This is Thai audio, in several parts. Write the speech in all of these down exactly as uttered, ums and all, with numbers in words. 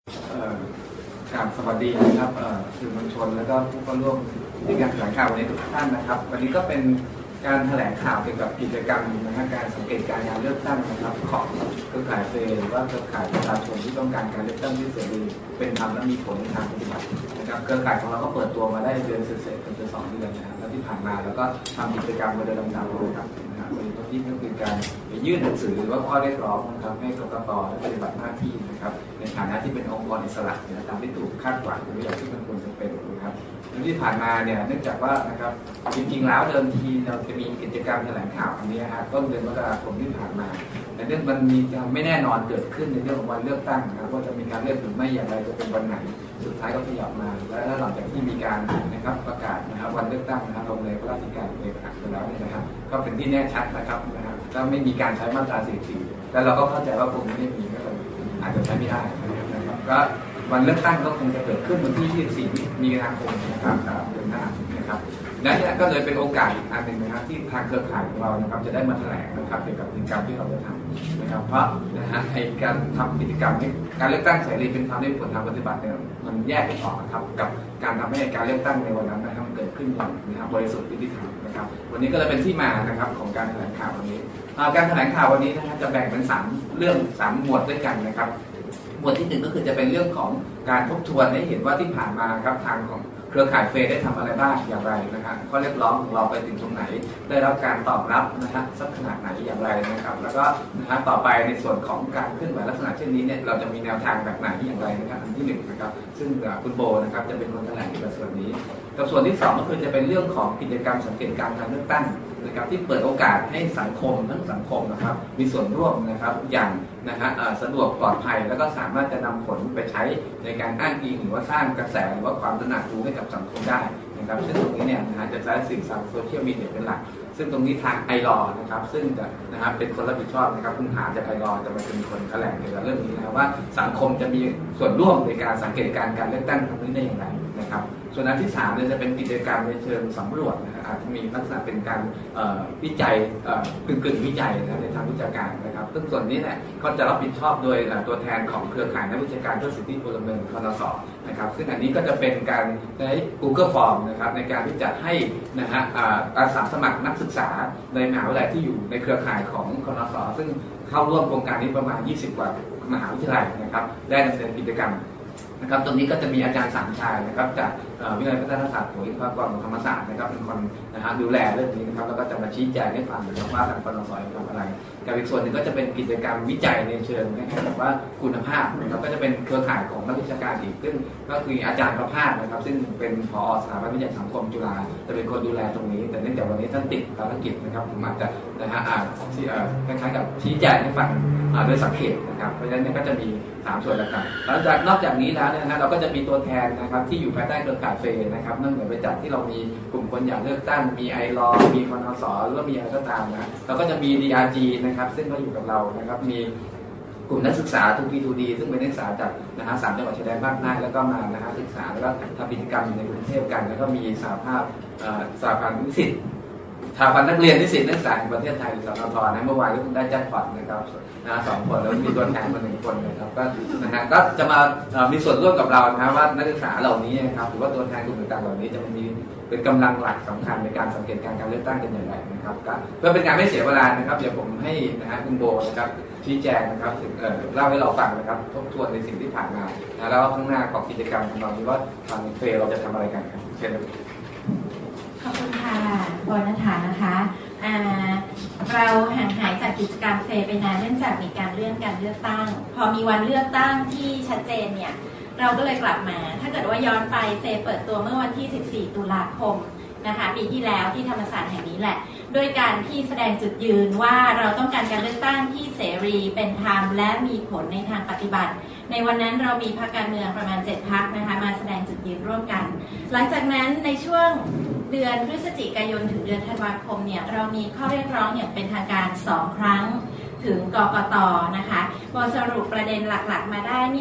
ครับสวัสดีนะครับสื่อมวลชนและก็ผู้เข้าร่วมในการแถลงข่าววันนี้ทุกท่านนะครับวันนี้ก็เป็นการแถลงข่าวเกี่ยวกับกิจกรรมนะฮะการสังเกตการงานเลือกตั้งนะครับของเครือข่ายเฟรหรือว่าเครือข่ายประชาชนที่ต้องการการเลือกตั้งที่เสรีเป็นธรรมและมีผลในทางปฏิบัตินะครับเครือข่ายของเราก็เปิดตัวมาได้เดือนเศษๆเป็นเดือนสองเดือนนะครับแล้วที่ผ่านมาแล้วก็ทำกิจกรรมมาโดยลำดับนะครับนะครับวันนี้ที่ก็คือการยื่นหนังสือหรือว่าข้อเรียกร้องนะครับให้กกต.ได้ปฏิบัติหน้าที่นะครับในฐานะที่เป็นองค์กรอิสระนะตามที่ถูกคาดหวังหรืออย่างที่มันควรจะเป็นนะครับที่ผ่านมาเนี่ยเนื่องจากว่านะครับจริงๆแล้วเดิมทีเราจะมีกิจกรรมแถลงข่าวอันนี้นะครับต้นเดือนมกราคมที่ผ่านมาแต่เรื่องมันมีความไม่แน่นอนเกิดขึ้นในเรื่องของวันเลือกตั้งนะครับว่าจะมีการเลือกหรือไม่อย่างไรจะเป็นวันไหนสุดท้ายก็ขยับมาและหลังจากที่มีการนะครับประกาศนะครับวันเลือกตั้งนะครับลงในพระราชกิจในประกาศไปแล้วเนี่ยนะครับก็เป็นที่แน่ชัดนะครับนะครับถ้าไม่มีการใช้มาตราสี่สิบสี่แต่เราก็เข้าใจว่าคงไม่ได้มีก็เลยอาจจะใช้ไม่ได้นะครับก็วันเลือกตั้งก็คงจะเกิดขึ้นวันที่ยี่สิบสี่มีนาคมนะครับเดือนหน้านะครับนั่นก็เลยเป็นโอกาสอีกอันหนึ่งนะครับที่ทางเครือข่ายของเรานะครับจะได้มาแถลงนะครับเกี่ยวกับกิจกรรมที่เราจะทำนะครับเพราะนะฮะในการทำกิจกรรมนี้การเลือกตั้งเสรีเป็นธรรมในผลทางปฏิบัติเนี่ยมันแยกไม่ออกนะครับกับการทำให้การเลือกตั้งในวันนั้นนะครับเกิดขึ้นอย่างนะครับบริสุทธิ์ยุติธรรมนะครับวันนี้ก็เลยเป็นที่มานะครับของการแถลงข่าววันนี้การแถลงข่าววันนี้นะครับจะแบ่งเป็นสามเรื่องสามหมวดด้วยกันนะครับหมวดที่หนึ่งก็คือจะเป็นเรื่องของการทบทวนให้เห็นว่าที่ผ่านมาครับทางของเครือข่ายเฟรได้ทำอะไรบ้างอย่างไรนะครับข้อเรียกร้องของเราไปถึงตรงไหนได้รับการตอบรับนะฮะสักขนาดไหนอย่างไรนะครับแล้วก็นะฮะต่อไปในส่วนของการเคลื่อนไหวลักษณะเช่นนี้เนี่ยเราจะมีแนวทางแบบไหนอย่างไรนะครับอันที่หนึ่งนะครับซึ่งคุณโบนะครับจะเป็นคนแถลงในส่วนนี้กับส่วนที่สองก็คือจะเป็นเรื่องของกิจกรรมสังเกตการณ์การเลือกตั้งนะครับที่เปิดโอกาสให้สังคมทั้งสังคมนะครับมีส่วนร่วมนะครับอย่างนะฮะสะดวกปลอดภัยแล้วก็สามารถจะนำผลไปใช้ในการอ้างอิงหรือว่าสร้างกระแสหรือว่าความตระหนักรู้ให้กับสังคมได้นะครับซึ่งตรงนี้เนี่ยนะฮะจะใช้สื่อสารโซเชียลมีเดียเป็นหลักซึ่งตรงนี้ทางไอรอนะครับซึ่งจะนะครับเป็นคนรับผิดชอบนะครับคุณหาจากไอรอจะมาเป็นคนแถลงเกี่ยวกับเรื่องนี้นะครับว่าสังคมจะมีส่วนร่วมในการสังเกตการการเลือกตั้งครั้งนี้ได้อย่างไรนะครับส่วนอันที่สามเนี่ยจะเป็นกิจกรรมในเชิงสำรวจนะครับอาจจะมีลักษณะเป็นการวิจัยกึ่งกึ่งวิจัยนะในทางวิชาการนะครับซึ่งส่วนนี้เนี่ยก็จะรับผิดชอบโดยตัวแทนของเครือข่ายนักวิชาการเพื่อสิทธิพลเมืองคณส.นะครับซึ่งอันนี้ก็จะเป็นการใช้ Google Form นะครับในการที่จะให้นะฮะอาสาสมัครนักศึกษาในมหาวิทยาลัยที่อยู่ในเครือข่ายของคณส.ซึ่งเข้าร่วมโครงการนี้ประมาณยี่สิบกว่ามหาวิทยาลัยนะครับได้ดำเนินกิจกรรมนะครับตรงนี้ก็จะมีอาจารย์สามชายนะครับจากวิทยาลัยพัฒนาศาสตร์หัวหินภาคกรของธรรมศาสตร์นะครับเป็นคนนะฮะดูแลเรื่องนี้นะครับแล้วก็จะมาชี้แจงให้ฟังนะครับว่าทางคณส.ทำอะไรกับอีกส่วนหนึ่งก็จะเป็นกิจกรรมวิจัยในเชิงนะครับแบบว่าคุณภาพนะครับก็จะเป็นเครือข่ายของนักวิชาการอีกซึ่งก็คืออาจารย์ประภาสนะครับซึ่งเป็นผอ.สถาบันวิจัยสังคมจุฬาจะเป็นคนดูแลตรงนี้แต่เนื่องจากวันนี้ท่านติดภารกิจนะครับผมอาจจะนะฮะที่คล้ายๆกับชี้แจงให้ฟังโดยสังเกตนะครับเพราะฉะนั้นก็จะมีสามส่วนหลักๆแล้วจากนอกจากนี้แล้วเนี่ยนะเราก็จะมีตัวแทนนะครับที่อยู่ภายใต้เครือข่ายเฟรนะครับนอกเหนือไปจากที่เรามีกลุ่มคนอยากเลือกตั้งมีไอรอมีคณส.หรือว่ามีอะไรก็ตามนะเราก็จะมี ดี อาร์ จี นะครับซึ่งก็อยู่กับเรานะครับมีกลุ่มนักศึกษา ทู พี ทู ดี ซึ่งเป็นนักศึกษาจากนะฮะสามจังหวัดชายแดนภาคใต้แล้วก็มานะฮะศึกษาแล้วก็ทำกิจกรรมในกรุงเทพกันแล้วก็มีสหภาพสหพันธ์นิสิตสหพันธ์นักเรียนนิสิตนักศึกษาแห่งประเทศไทยสนทนะเมื่อวานก็ได้แจ็คพอตนะครับนะสองคนแล้วมีตัวแทนมาหนึ่งคนนะครับก็นะฮะก็จะมามีส่วนร่วมกับเรานะว่านักศึกษาเหล่านี้นะครับหรือว่าตัวแทนกลุ่มต่างๆเหล่านี้จะมีเป็นกำลังหลักสำคัญในการสังเกตการการเลือกตั้งกันอย่างไรนะครับเพื่อเป็นการไม่เสียเวลานะครับเดี๋ยวผมให้นะฮะคุณโบนะครับชี้แจงนะครับเล่าให้เราฟังนะครับทบทวนในสิ่งที่ผ่านมาแล้วข้างหน้าของกิจกรรมของเราว่าทางเฟรเราจะทำอะไรกันครับเชิญเลยขอบคุณค่ะบรณฐานนะคะเราห่างหายจากกิจกรรมเฟรไปนานเนื่องจากมีการเลื่อนการเลือกตั้งพอมีวันเลือกตั้งที่ชัดเจนเนี่ยเราก็เลยกลับมาถ้าเกิดว่าย้อนไปเฟรเปิดตัวเมื่อวันที่สิบสี่ตุลาคมนะคะปีที่แล้วที่ธรรมศาสตร์แห่งนี้แหละด้วยการที่แสดงจุดยืนว่าเราต้องการการเลือกตั้งที่เสรีเป็นธรรมและมีผลในทางปฏิบัติในวันนั้นเรามีพรรคการเมืองประมาณเจ็ดพรรคนะคะมาแสดงจุดยืนร่วมกันหลังจากนั้นในช่วงเดือนพฤศจิกายนถึงเดือนธันวาคมเนี่ยเรามีข้อเรียกร้องอย่างเป็นทางการสองครั้งถึงกกต.นะคะพอสรุปประเด็นหลักๆมาได้เนี่ย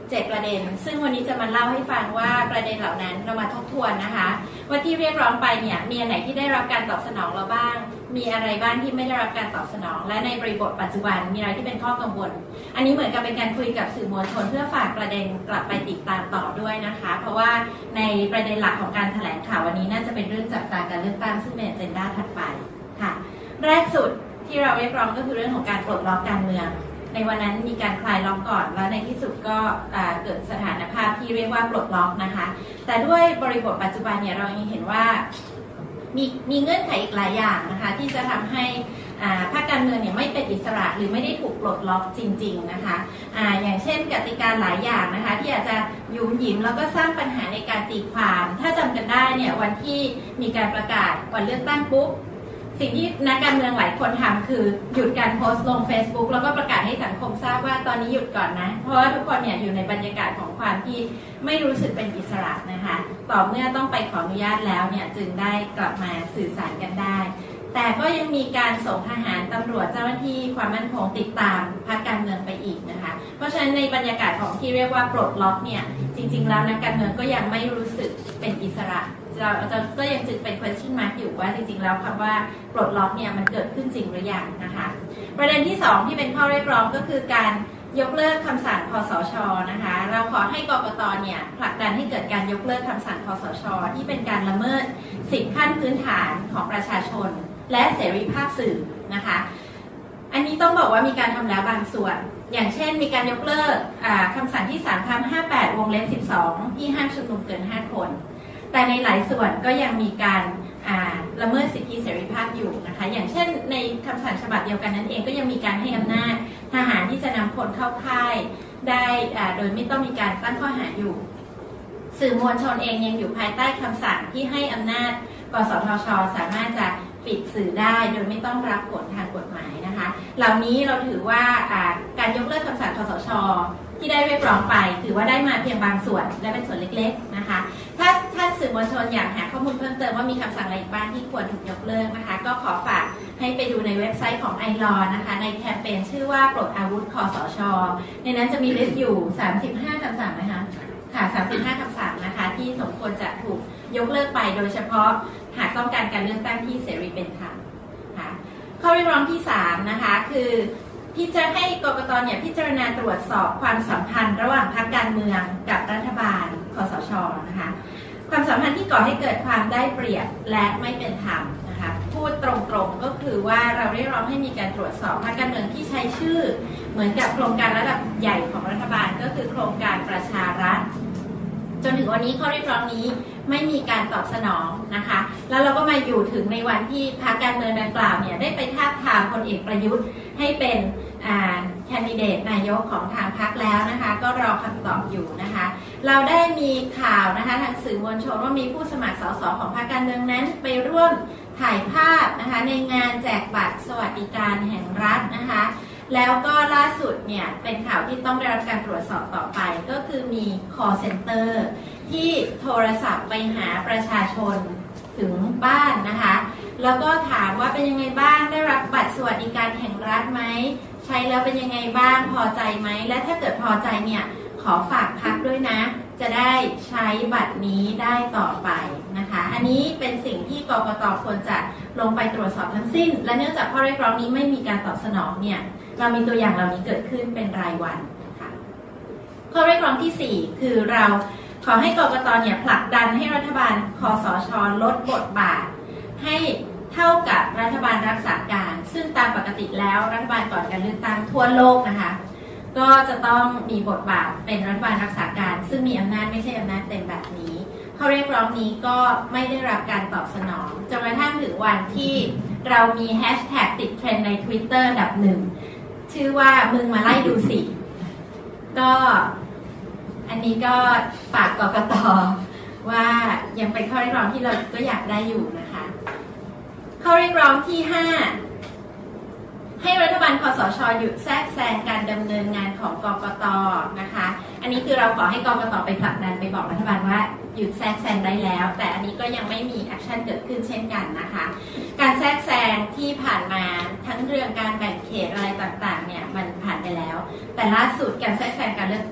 เจ็ดประเด็นซึ่งวันนี้จะมาเล่าให้ฟังว่าประเด็นเหล่านั้นเรามาทบทวนนะคะว่าที่เรียกร้องไปเนี่ยมีอันไหนที่ได้รับการตอบสนองเราบ้างมีอะไรบ้างที่ไม่ได้รับการตอบสนองและในบริบทปัจจุบันมีอะไรที่เป็นข้อกังวลอันนี้เหมือนกับเป็นการคุยกับสื่อมวลชนเพื่อฝากประเด็นกลับไปติดตามต่อด้วยนะคะเพราะว่าในประเด็นหลักของการแถลงข่าววันนี้น่าจะเป็นเรื่องจับตาการเลือกตั้งซึ่งเป็นอเจนดาถัดไปค่ะแรกสุดที่เราเรียกร้องก็คือเรื่องของการปลดล็อกการเมืองในวันนั้นมีการคลายล็อกก่อนแล้วในที่สุดก็เกิดสถานภาพที่เรียกว่าปลดล็อกนะคะแต่ด้วยบริบทปัจจุบันเนี่ยเรายังเห็นว่ามีมีเงื่อนไขอีกหลายอย่างนะคะที่จะทำให้ภาคการเมืองเนี่ยไม่เป็นอิสระหรือไม่ได้ถูกปลดล็อกจริงๆนะคะอ่าอย่างเช่นกติกาหลายอย่างนะคะที่อาจจะยุ่มหยิมแล้วก็สร้างปัญหาในการตีความถ้าจำกันได้เนี่ยวันที่มีการประกาศวันเลือกตั้งปุ๊บสิ่งที่นักการเมืองหลายคนทำคือหยุดการโพสต์ลง Facebook แล้วก็ประกาศให้สังคมทราบว่าตอนนี้หยุดก่อนนะเพราะว่าทุกคนเนี่ยอยู่ในบรรยากาศของความที่ไม่รู้สึกเป็นอิสระนะคะต่อเมื่อต้องไปขออนุญาตแล้วเนี่ยจึงได้กลับมาสื่อสารกันได้แต่ก็ยังมีการส่งทหารตำรวจเจ้าหน้าที่ความมั่นคงติดตามพรรคการเมืองไปอีกนะคะเพราะฉะนั้นในบรรยากาศของที่เรียกว่าปลดล็อกเนี่ยจริงๆแล้วนักการเมืองก็ยังไม่รู้สึกเป็นอิสระเราจะก็ยังจึงเป็น question mark อยู่ว่าจริงๆแล้วคำว่าปลดล็อกเนี่ยมันเกิดขึ้นจริงหรือยังนะคะประเด็นที่สองที่เป็นข้อเรียกร้องก็คือการยกเลิกคำสั่งคสช.นะคะเราขอให้กกต.เนี่ยผลักดันให้เกิดการยกเลิกคำสั่งคสช.ที่เป็นการละเมิดสิทธิขั้นพื้นฐานของประชาชนและเสรีภาพสื่อนะคะอันนี้ต้องบอกว่ามีการทำแล้วบางส่วนอย่างเช่นมีการยกเลิกคำสั่งที่สามทับห้าแปดวงเล็บสิบสองที่ห้ามชุมนุมเกินห้าคนแต่ในหลายส่วนก็ยังมีการละเมิดสิทธิเสรีภาพอยู่นะคะอย่างเช่นในคำสั่งฉบับเดียวกันนั้นเองก็ยังมีการให้อำนาจทหารที่จะนำคนเข้าค่ายได้โดยไม่ต้องมีการตั้งข้อหาอยู่สื่อมวลชนเองยังอยู่ภายใต้คำสั่งที่ให้อำนาจกสทช.สามารถจะปิดสื่อได้โดยไม่ต้องรับผลทางกฎหมายนะคะเหล่านี้เราถือว่าการยกเลิกคำสั่งคสช.ที่ได้เรียกร้องไปถือว่าได้มาเพียงบางส่วนและเป็นส่วนเล็กๆนะคะถ้าท่านสื่อมวลชนอยากหาข้อมูลเพิ่มเติมว่ามีคำสั่งอะไรบ้างที่ควรถูกยกเลิกนะคะก็ขอฝากให้ไปดูในเว็บไซต์ของไอลอนะคะในแคมเปญชื่อว่าปลดอาวุธคสช.ในนั้นจะมีลิสต์อยู่สามสิบห้าคำสั่งนะคะค่ะสามสิบห้าคำสั่งนะคะที่สมควรจะถูกยกเลิกไปโดยเฉพาะหากต้องการการเลือกตั้งที่เสรีเป็นธรรมค่ะข้อเรียกร้องที่สามนะคะคือที่จะให้กกต.เนี่ยพิจารณาตรวจสอบความสัมพันธ์ระหว่างพรรคการเมืองกับรัฐบาลคสช.นะคะความสัมพันธ์ที่ก่อให้เกิดความได้เปรียบและไม่เป็นธรรมนะคะพูดตรงๆก็คือว่าเราเรียกร้องให้มีการตรวจสอบพรรคการเมืองที่ใช้ชื่อเหมือนกับโครงการระดับใหญ่ของรัฐบาลก็คือโครงการประชารัฐจนถึงวันนี้ข้อเรียกร้องนี้ไม่มีการตอบสนองนะคะแล้วเราก็มาอยู่ถึงในวันที่พรรคการเมืองดังกล่าวเนี่ยได้ไปทาบทามพลเอกประยุทธ์ให้เป็นแคนดิเดตนายกของทางพรรคแล้วนะคะก็รอคำตอบอยู่นะคะเราได้มีข่าวนะคะทางสื่อมวลชนว่ามีผู้สมัครสสของพรรคการเมืองนั้นไปร่วมถ่ายภาพนะคะในงานแจกบัตรสวัสดิการแห่งรัฐนะคะแล้วก็ล่าสุดเนี่ยเป็นข่าวที่ต้องได้รับการตรวจสอบต่อไปก็คือมี call center ที่โทรศัพท์ไปหาประชาชนถึงบ้านนะคะแล้วก็ถามว่าเป็นยังไงบ้างได้รับบัตรสวัสดิการแห่งรัฐไหมใช้แล้วเป็นยังไงบ้างพอใจไหมและถ้าเกิดพอใจเนี่ยขอฝากพรรคด้วยนะจะได้ใช้บัตรนี้ได้ต่อไปนะคะอันนี้เป็นสิ่งที่กกต.ควรจะลงไปตรวจสอบทั้งสิ้นและเนื่องจากข้อเรียกร้องนี้ไม่มีการตอบสนองเนี่ยเรามีตัวอย่างเหล่านี้เกิดขึ้นเป็นรายวันค่ะข้อเรียกร้องที่สี่คือเราขอให้กกต.เนี่ยผลักดันให้รัฐบาลคสช.ลดบทบาทให้เท่ากับรัฐบาลรักษาการซึ่งตามปกติแล้วรัฐบาลก่อนการเลือกตั้งทั่วโลกนะคะก็จะต้องมีบทบาทเป็นรัฐบาลรักษาการซึ่งมีอำนาจไม่ใช่อำนาจเต็มแบบนี้ข้อเรียกร้องนี้ก็ไม่ได้รับการตอบสนองจนกระทั่งถึงวันที่เรามีแฮชแท็กติดเทรนด์ใน Twitter อันดับหนึ่งชื่อว่ามึงมาไล่ดูสิก็อันนี้ก็ฝากกกต.ว่ายังเป็นข้อเรียกร้องที่เราก็อยากได้อยู่นะคะข้อเรียกร้องที่ห้าให้รัฐบาลคสช.หยุดแทรกแซงการดำเนินงานของกกต.นะคะอันนี้คือเราขอให้กกต.ไปผลักดันไปบอกรัฐบาลว่าหยุดแทรกแซงได้แล้วแต่อันนี้ก็ยังไม่มีแอคชั่นเกิดขึ้นเช่นกันนะคะการแทรกแซงที่ผ่านมาทั้งเรื่องการแบ่งเขตอะไรต่างๆเนี่ยมันผ่านไปแล้วแต่ล่าสุดการแทรกแซงการเลือกตั้ง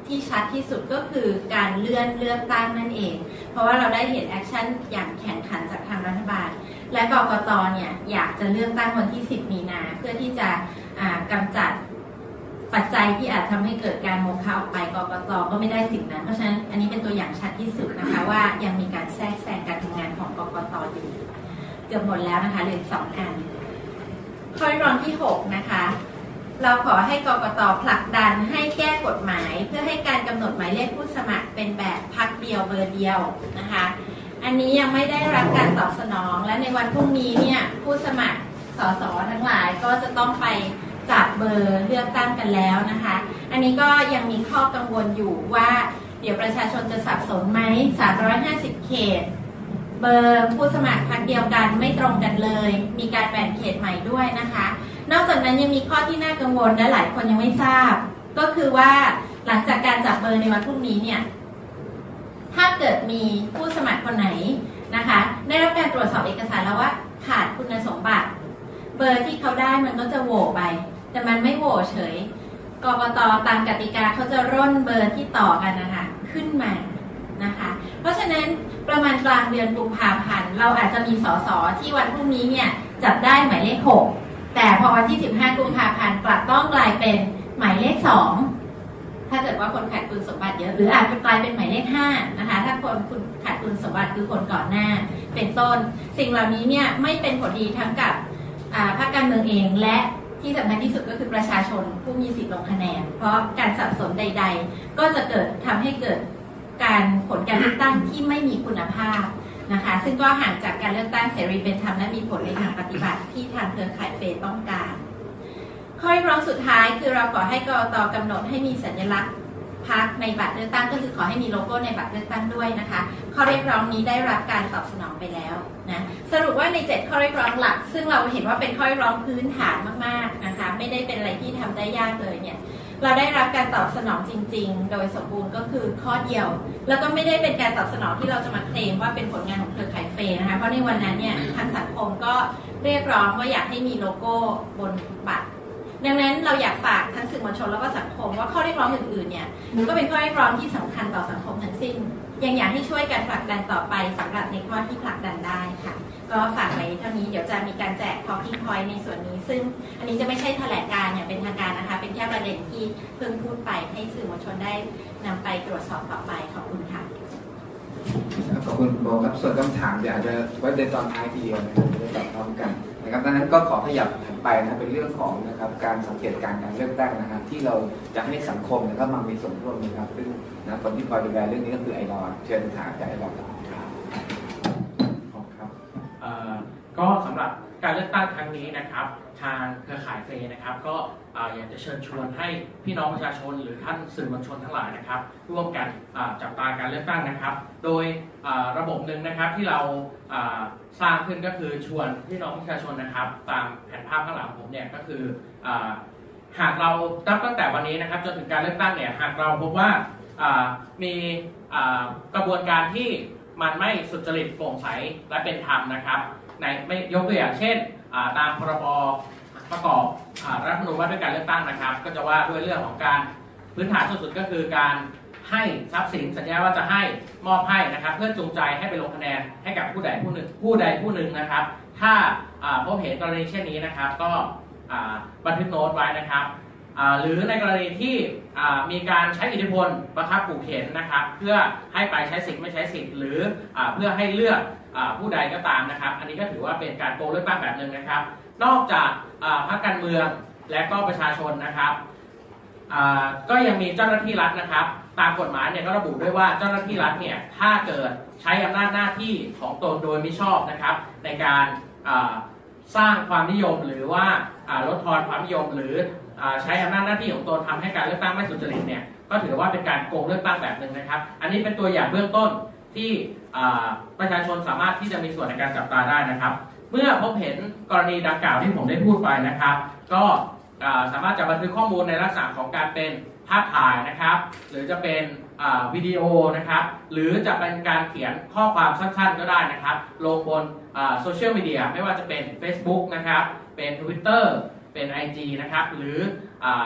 ที่ชัดที่สุดก็คือการเลื่อนเลือกตั้งนั่นเองเพราะว่าเราได้เห็นแอคชั่นอย่างแข่งขันจากทางรัฐบาลและกกต.เนี่ยอยากจะเลือกตั้งวันที่สิบมีนาเพื่อที่จะกำจัดปัจจัยที่อาจทำให้เกิดการโมฆะออกไปกกต.ก็ไม่ได้สิ่งนั้นเพราะฉะนั้นอันนี้เป็นตัวอย่างชัดที่สุดนะคะว่ายังมีการแทรกแซงการทำงานของกกต.อยู่เกือบหมดแล้วนะคะเหลือสองอันข้อเรียกร้องที่หกนะคะเราขอให้กกต.ผลักดันให้แก้กฎหมายเพื่อให้การกำหนดหมายเลขผู้สมัครเป็นแบบพรรคเดียวเบอร์เดียวนะคะอันนี้ยังไม่ได้รับการตอบสนองและในวันพรุ่งนี้เนี่ยผู้สมัครสสทั้งหลายก็จะต้องไปจับเบอร์เลือกตั้งกันแล้วนะคะอันนี้ก็ยังมีข้อกังวลอยู่ว่าเดี๋ยวประชาชนจะสับสนไหมสามร้อยห้าสิบเขตเบอร์ผู้สมัครพรรคเดียวกันไม่ตรงกันเลยมีการแบ่งเขตใหม่ด้วยนะคะนอกจากนั้นยังมีข้อที่น่ากังวลและหลายคนยังไม่ทราบก็คือว่าหลังจากการจับเบอร์ในวันพรุ่งนี้เนี่ยถ้าเกิดมีผู้สมัครคนไหนนะคะได้รับการตรวจสอบเอกสารแล้วว่าขาดคุณสมบัติเบอร์ที่เขาได้มันก็จะโหว่ไปแต่มันไม่โหว่เฉยกกต.ตามกติกาเขาจะร่นเบอร์ที่ต่อกันนะคะขึ้นมานะคะเพราะฉะนั้นประมาณกลางเดือนกุมภาพันธ์เราอาจจะมีสสที่วันพรุ่งนี้เนี่ยจับได้หมายเลขหกแต่พอวันที่สิบห้ากุมภาพันธ์กลับต้องกลายเป็นหมายเลขสองถ้าเกิดว่าคนขาดคุณสมบัติเยอะหรืออาจจะกลายเป็นหมายเลขห้านะคะถ้าคนคุณขาดคุณสมบัติคือคนก่อนหน้าเป็นต้นสิ่งเหล่านี้เนี่ยไม่เป็นผลดีทั้งกับพรรคการเมืองเองและที่สำคัญที่สุดก็คือประชาชนผู้มีสิทธิ์ลงคะแนนเพราะการสับสนใดๆก็จะเกิดทำให้เกิดการผลการเลือกตั้งที่ไม่มีคุณภาพนะคะซึ่งก็ห่างจากการเลือกตั้งเสรีเป็นธรรมและมีผลในทางปฏิบัติที่ทางเครือข่ายเฟซต้องการข้อเรียกร้องสุดท้ายคือเราขอให้กกต.กำหนดให้มีสัญลักษณ์พรรคในบัตรเลือกตั้งก็คือขอให้มีโลโก้ในบัตรเลือกตั้งด้วยนะคะข้อเรียกร้องนี้ได้รับการตอบสนองไปแล้วนะสรุปว่าในเจ็ดข้อเรียกร้องหลักซึ่งเราเห็นว่าเป็นข้อเรียกร้องพื้นฐานมากๆนะคะไม่ได้เป็นอะไรที่ทำได้ยากเลยเนี่ยเราได้รับการตอบสนองจริงๆโดยสมบูรณ์ก็คือข้อเดียวแล้วก็ไม่ได้เป็นการตอบสนองที่เราจะมาเคลมว่าเป็นผลงานของเครือข่ายเฟซนะคะเพราะในวันนั้นเนี่ยทางสังคมก็เรียกร้องว่าอยากให้มีโลโก้บนบัตรดังนั้นเราอยากฝากทั้งสื่อมวลชนแล้วก็สังคมว่าข้อเรียกร้องอื่นๆเนี่ยก็เป็นข้อเรียกร้องที่สำคัญต่อสังคมทั้งสิ้นยังอยากให้ช่วยกันผลักดันต่อไปสำหรับในข้อที่ผลักดันได้ค่ะก็ฝากไว้เท่านี้เดี๋ยวจะมีการแจก talking point ในส่วนนี้ซึ่งอันนี้จะไม่ใช่แถลงการอย่างเป็นทางการนะคะเป็นแค่ประเด็นที่เพิ่งพูดไปให้สื่อมวลชนได้นำไปตรวจสอบต่อไปขอบคุณค่ะขอบคุณโบครับส่วนคำถามเดี๋ยวอาจจะไว้ในตอนท้ายทีเดียวนะครับจะได้ตอบพร้อมกันนะครับดังนั้นก็ขอขยับถัดไปนะเป็นเรื่องของนะครับการสังเกตการการเลือกตั้งนะครับที่เราจะให้สังคมนะครับมามีส่วนร่วมนะครับซึ่งนะคนที่คอยดูแลเรื่องนี้ก็คือไอรอนเชิญถามจากไอรอนครับครับก็สำหรับการเลือกตั้งครั้งนี้นะครับทางเครือข่ายเฟซนะครับก็อยากจะเชิญชวนให้พี่น้องประชาชนหรือท่านสื่อมวลชนทั้งหลายนะครับร่วมกันจับตาการเลือกตั้งนะครับโดยระบบหนึ่งนะครับที่เราสร้างขึ้นก็คือชวนพี่น้องประชาชนนะครับตามแผนภาพข้างหลังผมเนี่ยก็คือหากเรานับตั้งแต่วันนี้นะครับจนถึงการเลือกตั้งเนี่ยหากเราพบว่ามีกระบวนการที่มันไม่สุจริตโปร่งใสและเป็นธรรมนะครับในไม่ยกตัวอย่างเช่นตามพรบประกอบรัฐธรรมนูญว่าด้วยการเลือกตั้งนะครับก็จะว่าด้วยเรื่องของการพื้นฐานสุดๆก็คือการให้ทรัพย์สินสัญญาว่าจะให้มอบให้นะครับเพื่อจูงใจให้ไปลงคะแนนให้กับผู้ใดผู้หนึ่งผู้ใดผู้หนึ่งนะครับถ้าพบเห็นกรณีเช่นนี้นะครับก็บันทึกโน้ตไว้นะครับหรือในกรณีที่มีการใช้อิทธิพลบังคับขู่เข็นนะครับเพื่อให้ไปใช้สิทธิ์ไม่ใช้สิทธิ์หรือเพื่อให้เลือกผู้ใดก็ตามนะครับอันนี้ก็ถือว่าเป็นการโกงเลือกตั้งแบบหนึ่งนะครับนอกจากพรรคการเมืองและก็ประชาชนนะครับก็ยังมีเจ้าหน้าที่รัฐนะครับตามกฎหมายเนี่ยก็ระบุด้วยว่าเจ้าหน้าที่รัฐเนี่ยถ้าเกิดใช้อำนาจหน้าที่ของตนโดยมิชอบนะครับในการสร้างความนิยมหรือว่าลดทอนความนิยมหรือใช้อำนาจหน้าที่ของตนทำให้การเลือกตั้งไม่สุจริตเนี่ยก็ถือว่าเป็นการโกงเลือกตั้งแบบหนึ่งนะครับอันนี้เป็นตัวอย่างเบื้องต้นที่ประชาชนสามารถที่จะมีส่วนในการจับตาได้นะครับเมื่อพบเห็นกรณีดังกล่าวที่ผมได้พูดไปนะครับก็สามารถจะบันทึกข้อมูลในลักษณะของการเป็นภาพถ่ายนะครับหรือจะเป็นวิดีโอนะครับหรือจะเป็นการเขียนข้อความสั้นๆก็ได้นะครับลงบนโซเชียลมีเดียไม่ว่าจะเป็น Facebook นะครับเป็น Twitter เป็น ไอ จี นะครับหรือ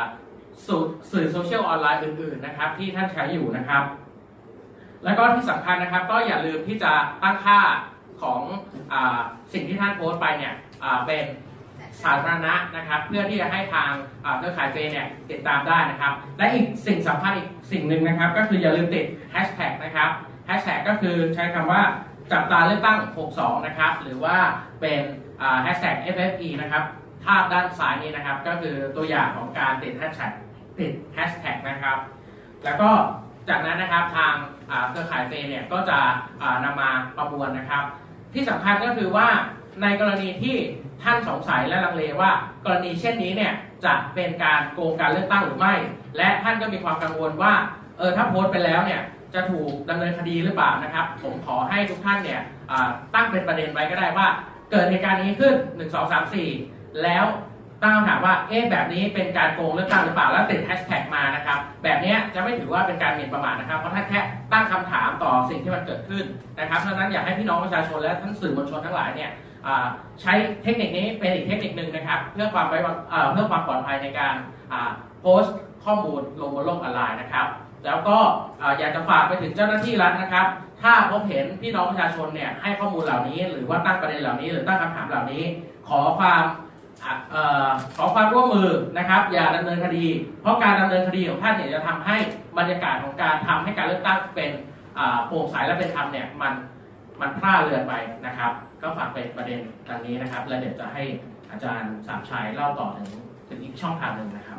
สื่อโซเชียลออนไลน์อื่นๆนะครับที่ท่านใช้อยู่นะครับแล้วก็ที่สำคัญนะครับก็อย่าลืมที่จะตั้งค่าของอสิ่งที่ท่านโพสต์ไปเนี่ยเป็นสาธารณะนะครับเพื่อที่จะให้ทางเครือข่ายเฟย์เนี่ยติดตามได้นะครับและอีกสิ่งสำคัญอีกสิ่งหนึ่งนะครับก็คืออย่าลืมติดแฮชแท็กนะครับแฮชแท็กก็คือใช้คำว่าจับตาเลือกตั้งหกสิบสองนะครับหรือว่าเป็นแฮชแท็ก เอฟ เอฟ อี นะครับภาพด้านซ้ายนี้นะครับก็คือตัวอย่างของการติดแฮชแท็กติดแฮชแท็กนะครับแล้วก็จากนั้นนะครับทางเครือข่ายเฟย์เนี่ยก็จะนำมาประมวลนะครับที่สำคัญก็คือว่าในกรณีที่ท่านสงสัยและลังเลว่ากรณีเช่นนี้เนี่ยจะเป็นการโกงการเลือกตั้งหรือไม่และท่านก็มีความกังวลว่าเออถ้าโพสต์ไปแล้วเนี่ยจะถูกดำเนินคดีหรือเปล่านะครับผมขอให้ทุกท่านเนี่ยตั้งเป็นประเด็นไว้ก็ได้ว่าเกิดเหตุการณ์นี้ขึ้นหนึ่ง สอง สาม สี่แล้วตั้งคำถามว่าเอ๊ะแบบนี้เป็นการโกงเลือกตั้งหรือเปล่าแล้วติดแฮชแท็กมานะครับแบบนี้จะไม่ถือว่าเป็นการหมิ่นประมาทนะครับเพราะท่านแค่ตั้งคำถามต่อสิ่งที่มันเกิดขึ้นนะครับเพราะฉะนั้นอยากให้พี่น้องประชาชนและท่านสื่อมวลชนทั้งหลายเนี่ยใช้เทคนิคนี้เป็นอีกเทคนิคหนึ่งนะครับเพื่อความไว้เพื่อความปลอดภัยในการโพสต์ข้อมูลลงบนโลกออนไลน์นะครับแล้วก็อยากจะฝากไปถึงเจ้าหน้าที่รัฐนะครับถ้าพบเห็นพี่น้องประชาชนเนี่ยให้ข้อมูลเหล่านี้หรือว่าตั้งประเด็นเหล่านี้หรือตั้งคำถามเหล่านี้ขอความขอความร่วมมือนะครับอย่าดำเนินคดีเพราะการดำเนินคดีของท่านเนี่ยจะทำให้บรรยากาศของการทำให้การเลือกตั้งเป็นโปร่งใสและเป็นธรรมเนี่ยมันมันพลาดเลือนไปนะครับก็ฝากเป็นประเด็นดังนี้นะครับและเดี๋ยวจะให้อาจารย์สามชัยเล่าต่อถึงถึงอีกช่องทางหนึ่งนะครับ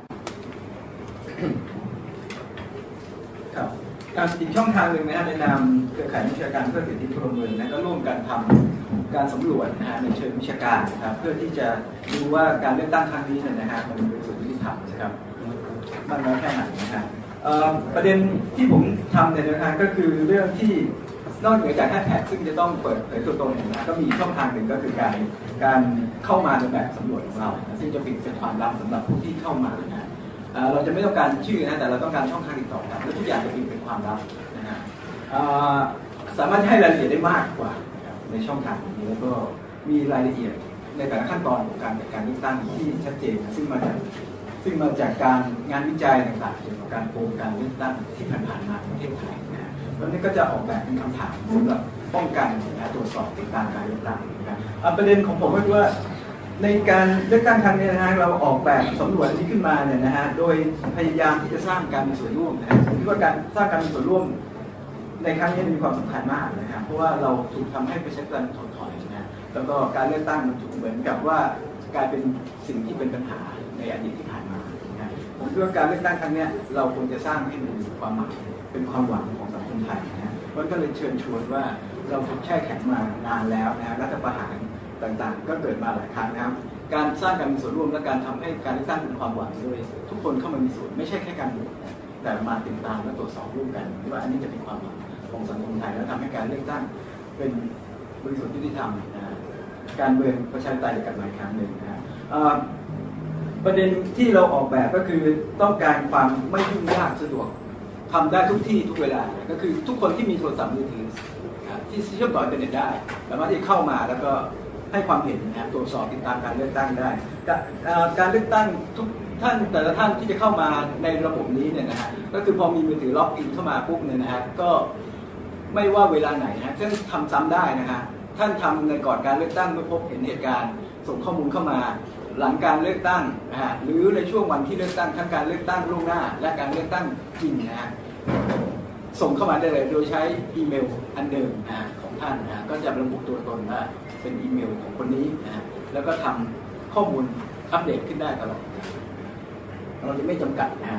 ครับการอีกช่องทางหนึ่งนะฮะในนามเครือข่ายวิชาการเพื่อสิทธิพลเมืองนะก็ร่วมกันทำการสำรวจนะฮะในเชิงวิชาการนะครับเพื่อที่จะดูว่าการเลือกตั้งครั้งนี้เนี่ยนะฮะมันเป็นส่วนที่ทำนะครับมันน้อยแค่ไหนนะฮะประเด็นที่ผมทำเนี่ยนะฮะก็คือเรื่องที่นอกเหนือจากแฮชแท็กซึ่งจะต้องเปิดเผยตัวตนนะก็มีช่องทางหนึ่งก็คือการการเข้ามาในแบบสำรวจของเราซึ่งจะปิดเป็นความลับสำหรับผู้ที่เข้ามานะเราจะไม่ต้องการชื่อนะแต่เราต้องการช่องทางติดต่อกันและทุกอย่างจะเป็นความลับนะฮะสามารถให้รายละเอียดได้มากกว่าในช่องทางนี้แล้วก็มีรายละเอียดในแต่ละขั้นตอนของการจัดการเลือกตั้งที่ชัดเจนซึ่งมาจากซึ่งมาจากการงานวิจัยต่างๆเกี่ยวกับการโกงการเลือกตั้งที่ผ่านๆมาในประเทศไทยนะแล้วนี่ก็จะออกแบบเป็นคำถามสำหรับป้องกันนะตรวจสอบติดตามการเลือกตั้งนะครับประเด็นของผมก็คือว่าในการเลือกตั้งครั้งนี้นะฮะเราออกแบบสำรวจนี้ขึ้นมาเนี่ยนะฮะโดยพยายามที่จะสร้างการมีส่วนร่วมนะฮะผมคิดว่าการสร้างการมีส่วนร่วมในครั้งนี้มีความสำคัญมากนะครับเพราะว่าเราถูกทำให้ประชาชนถดถอยนะแล้วก็การเลือกตั้งมันถูกเหมือนกับว่ากลายเป็นสิ่งที่เป็นปัญหาในอดีตที่ผ่านมานะผมคิดว่าการเลือกตั้งครั้งนี้เราควรจะสร้างให้มันมีความหมายเป็นความหวังของสังคมไทยนะมันก็เลยเชิญชวนว่าเราถูกแช่แข็งมานานแล้วนะรัฐประหารต่างๆก็เกิดมาหลายครั้งนะครับการสร้างการมีส่วนร่วมและการทำให้การเลือกตั้งเป็นความหวังด้วยทุกคนเข้ามามีส่วนไม่ใช่แค่การโหวตแต่มาติดตามและตรวจสอบร่วมกันว่าอันนี้จะเป็นความหวังของสังคมไทยและทำให้การเลือกตั้งเป็นบริสุทธิ์ยุติธรรมนะการเมืองประชาธิปไตยกลับมาอีกครั้งหนึ่งนะประเด็นที่เราออกแบบก็คือต้องการความไม่ยุ่งยากสะดวกทำได้ทุกที่ทุกเวลาก็คือทุกคนที่มีโทรศัพท์มือถือที่เชื่อมต่ออินเทอร์เน็ตได้สามารถที่เข้ามาแล้วก็ให้ความเห็นนะตรวจสอบติดตามการเลือกตั้งได้การเลือกตั้งทุกท่านแต่ละท่านที่จะเข้ามาในระบบนี้เนี่ยนะฮะก็คือพอมีมือถือล็อกอินเข้ามาปุ๊บเนี่ยนะฮะก็ไม่ว่าเวลาไหนนะซึ่งทำซ้ำได้นะฮะท่านทำในก่อนการเลือกตั้งเมื่อพบเห็นเหตุการณ์ส่งข้อมูลเข้ามาหลังการเลือกตั้งนะฮะหรือในช่วงวันที่เลือกตั้งทั้งการเลือกตั้งล่วงหน้าและการเลือกตั้งจริงนะฮะส่งเข้ามาได้เลยโดยใช้อีเมลอันเดิมนะของท่านนะก็จะระบุตัวตนว่าเป็นอีเมลของคนนี้นะแล้วก็ทำข้อมูลอัปเดตขึ้นได้ตลอดเราจะไม่จำกัดนะ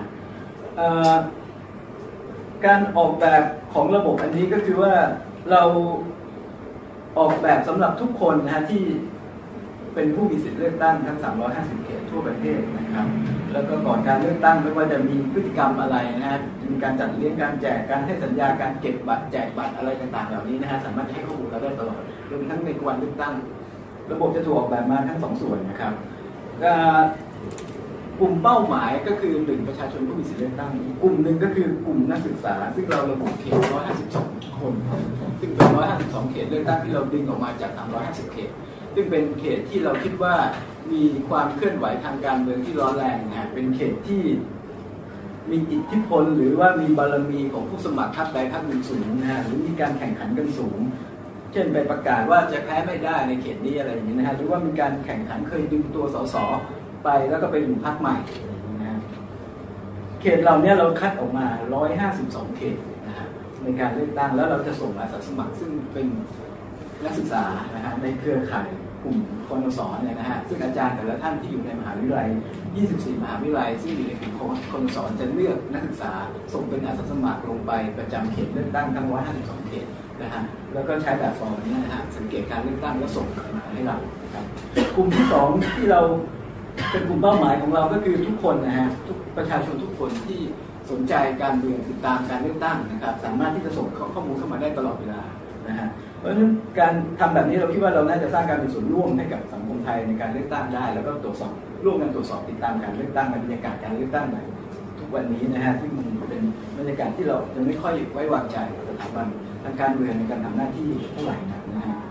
การออกแบบของระบบอันนี้ก็คือว่าเราออกแบบสำหรับทุกคนนะฮะที่เป็นผู้มีสิทธิเลือกตั้งทั้งสามร้อยห้าสิบเขตทั่วประเทศนะครับแล้วก็ก่อนการเลือกตั้งไม่ว่าจะมีพฤติกรรมอะไรนะฮะมีการจัดเลี้ยงการแจกการให้สัญญาการเก็บบัตรแจกบัตรอะไรต่างๆเหล่านี้นะฮะสามารถให้ข้อมูลเราได้ตลอดรวมทั้งในวันเลือกตั้งระบบจะถูกออกแบบมาทั้งสองส่วนนะครับกลุ่มเป้าหมายก็คือหนึ่งประชาชนผู้มีสิทธิเลือกตั้งกลุ่มหนึ่งก็คือกลุ่มนักศึกษาซึ่งเราระบุเขตหนึ่งร้อยห้าสิบสองคนซึ่งเป็นหนึ่งร้อยห้าสิบสองเขตเลือกตั้งที่เราดึงออกมาจากสามร้อยห้าสิบเขตซึ่งเป็นเขตที่เราคิดว่ามีความเคลื่อนไหวทางการเมืองที่ร้อนแรงนะเป็นเขตที่มีอิทธิพลหรือว่ามีบารมีของผู้สมัครพรรคใดพรรคหนึ่งสูงนะฮะหรือมีการแข่งขันกันสูงเช่นไปประกาศว่าจะแพ้ไม่ได้ในเขตนี้อะไรอย่างนี้นะฮะหรือว่ามีการแข่งขันเคยดึงตัวสสไปแล้วก็ไปอยู่พรรคใหม่นะฮะเขตเราเนี่ยเราคัดออกมาหนึ่งร้อยห้าสิบสองเขตนะฮะในการเลือกตั้งแล้วเราจะส่งอาสาสมัครซึ่งเป็นนักศึกษานะฮะในเครือข่ายกลุ่มคณสเนี่ยนะฮะซึ่งอาจารย์แต่ละท่านที่อยู่ในมหาวิทยาลัยยี่สิบสี่มหาวิทยาลัยซึ่งอยู่ในกลุ่มคณสจะเลือกนักศึกษาส่งเป็นอาสาสมัครลงไปประจำเขตเลือกตั้งทั้งหนึ่งร้อยห้าสิบสองเขตนะฮะแล้วก็ใช้แบบฟอร์มนี้นะฮะสังเกตการเลือกตั้งแล้วส่งมาให้เราครับกลุ่มที่สองที่เราเป็นกลุ่มเป้าหมายของเราก็คือทุกคนนะฮะทุกประชาชนทุกคนที่สนใจการเมืองติดตามการเลือกตั้งนะครับสามารถที่จะส่งข้อมูลเข้ามาได้ตลอดเวลานะฮะเพราะฉะนั้นการทำแบบนี้เราคิดว่าเราน่าจะสร้างการมีส่วนร่วมให้กับสังคมไทยในการเลือกตั้งได้แล้วก็ตรวจสอบร่วมกันตรวจสอบติดตามการเลือกตั้งในบรรยากาศการเลือกตั้งในทุกวันนี้นะฮะที่มันเป็นบรรยากาศที่เรายังไม่ค่อยไว้วางใจสถาบันทางการเมืองในการทำหน้าที่เท่าไหร่นะฮะ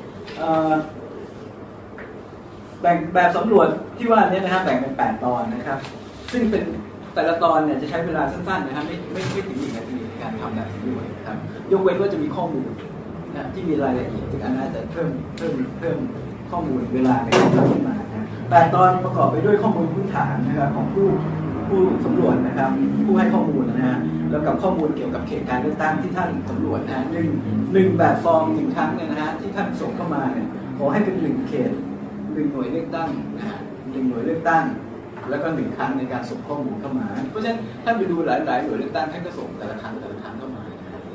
แบ่งแบบสำรวจที่ว่านี้นะฮะแบ่งเป็นแปดตอนนะครับซึ่งเป็นแต่ละตอนเนี่ยจะใช้เวลาสั้นๆนะฮะไม่ไม่ไม่ถึงหนึ่งนาทีในการทำแบบสำรวจครับยกเว้นว่าจะมีข้อมูลนะที่มีรายละเอียดซึ่งอันนั้นจะเพิ่มเพิ่มเพิ่มข้อมูลเวลาในการทำขึ้นมานะแปดตอนประกอบไปด้วยข้อมูลพื้นฐานนะครับของผู้ผู้สำรวจนะครับผู้ให้ข้อมูลนะฮะแล้วกับข้อมูลเกี่ยวกับเขตการเลือกตั้งที่ท่านสำรวจนะฮะหนึ่งหนึ่งแบบฟอร์มหนึ่งครั้งเนี่ยนะฮะที่ท่านส่งเข้ามาเนี่ยขอให้เป็นหนึ่งเขตหนึ่งหน่วยเลือกตั้งนะฮะหนึ่งหน่วยเลือกตั้งแล้วก็หนึ่งครั้งในการส่งข้อมูลเข้ามาเพราะฉะนั้นท่านไปดูหลายๆหน่วยเลือกตั้งท่านก็ส่งแต่ละครั้งแต่ละครั้งเข้ามา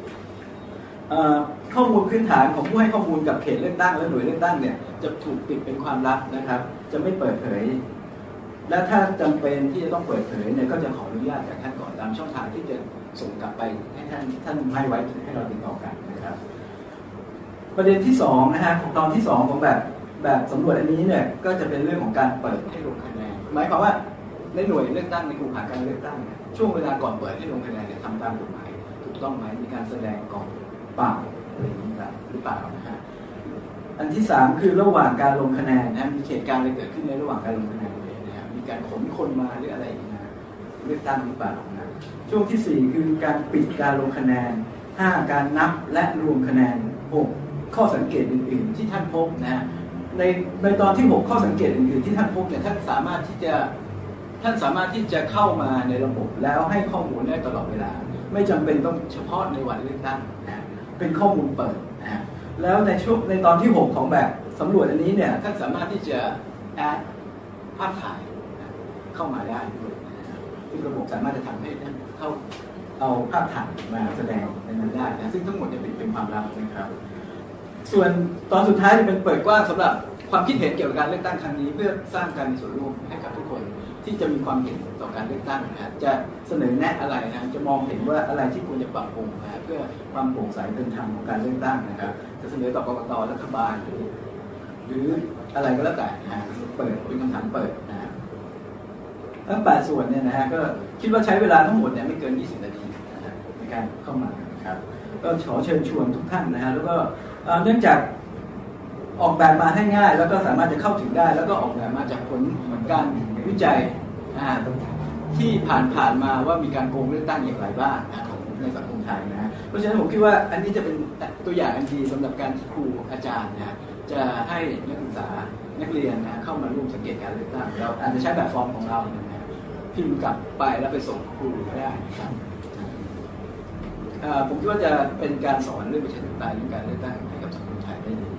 ข้อมูลพื้นฐานของผู้ให้ข้อมูลกับเขตเลือกตั้งและหน่วยเลือกตั้งเนี่ยจะถูกปิดเป็นความลับนะครับจะไม่เปิดเผยและถ้าจำเป็นที่จะต้องเปิดเผยเนี่ยก็จะขออนุญาตจากท่านก่อนตามช่องทางที่จะส่งกลับไปให้ท่านท่านให้ไว้ให้เราติดต่อกันนะครับประเด็นที่สองนะฮะของตอนที่สองของแบบแบบสำรวจอันนี้เนี่ยก็จะเป็นเรื่องของการเปิดให้ลงคะแนนหมายความว่าในหน่วยเลือกตั้งในกลุ่มหาการเลือกตั้งช่วงเวลาก่อนเปิดให้ลงคะแนนเนี่ยทำตามกฎหมายถูกต้องไหมมีการแสดงก่อนเปล่าอะไรอย่างนี้หรือเปล่านะฮะอันที่สามคือระหว่างการลงคะแนนนะมีเหตุการณ์อะไรเกิดขึ้นในระหว่างการลงคะแนนเลยนะครับมีการขนคนมาหรืออะไรอย่างนี้นะเลือกตั้งหรือเปล่านะช่วงที่สี่คือการปิดการลงคะแนนห้าการนับและรวมคะแนนหกข้อสังเกตอื่นๆที่ท่านพบนะฮะในในตอนที่หกข้อสังเกตอื่นๆที่ท่านพบเนี่ยท่านสามารถที่จะท่านสามารถที่จะเข้ามาในระบบแล้วให้ข้อมูลได้ตลอดเวลาไม่จำเป็นต้องเฉพาะในวันเลือกตั้งนะเป็นข้อมูลเปิดนะแล้วในช่วงในตอนที่หกของแบบสำรวจอันนี้เนี่ยท่านสามารถที่จะแอดภาพถ่ายเข้ามาได้ด้วยซึ่งระบบสามารถจะทำให้ท่านเข้าเอาภาพถ่ายมาแสดงในนั้นได้นะซึ่งทั้งหมดจะเป็นเป็นความลับนะครับส่วนตอนสุดท้ายจะเป็นเปิดกว้างสำหรับความคิดเห็นเกี่ยวกับการเลือกตั้งครั้งนี้เพื่อสร้างการมีส่วนร่วมให้กับทุกคนที่จะมีความเห็นต่อการเลือกตั้งนะจะเสนอแนะอะไรนะจะมองเห็นว่าอะไรที่ควรจะปรับปรุงนะเพื่อความโปร่งใสเป็นธรรมของการเลือกตั้งนะครับจะเสนอต่อกกต.รัฐบาลหรือหรืออะไรก็แล้วแต่นะเปิดเป็นคำถามเปิดนะทั้งแปดส่วนเนี่ยนะฮะก็คิดว่าใช้เวลาทั้งหมดเนี่ยไม่เกินยี่สิบนาทีนะในการเข้ามานะครับก็ขอเชิญชวนทุกท่านนะฮะแล้วก็เนื่องจากออกแบบมาให้ง่ายแล้วก็สามารถจะเข้าถึงได้แล้วก็ออกแบบมาจากผลการวิจัยที่ผ่านผ่านมาว่ามีการโกงเลือกตั้งอย่างไรบ้างในสังคมไทยนะเพราะฉะนั้นผมคิดว่าอันนี้จะเป็นตัวอย่างอันดีสำหรับการที่ครูอาจารย์นะจะให้นักศึกษานักเรียนนะเข้ามาร่วมสังเกตการเลือกตั้งเราอาจจะใช้แบบฟอร์มของเรานะพิมพ์กลับไปแล้วไปส่งครูได้ครับผมคิดว่าจะเป็นการสอนเรื่องประชาธิปไตยเรื่องการเลือกตั้งให้กับสังคมไทยได้ดี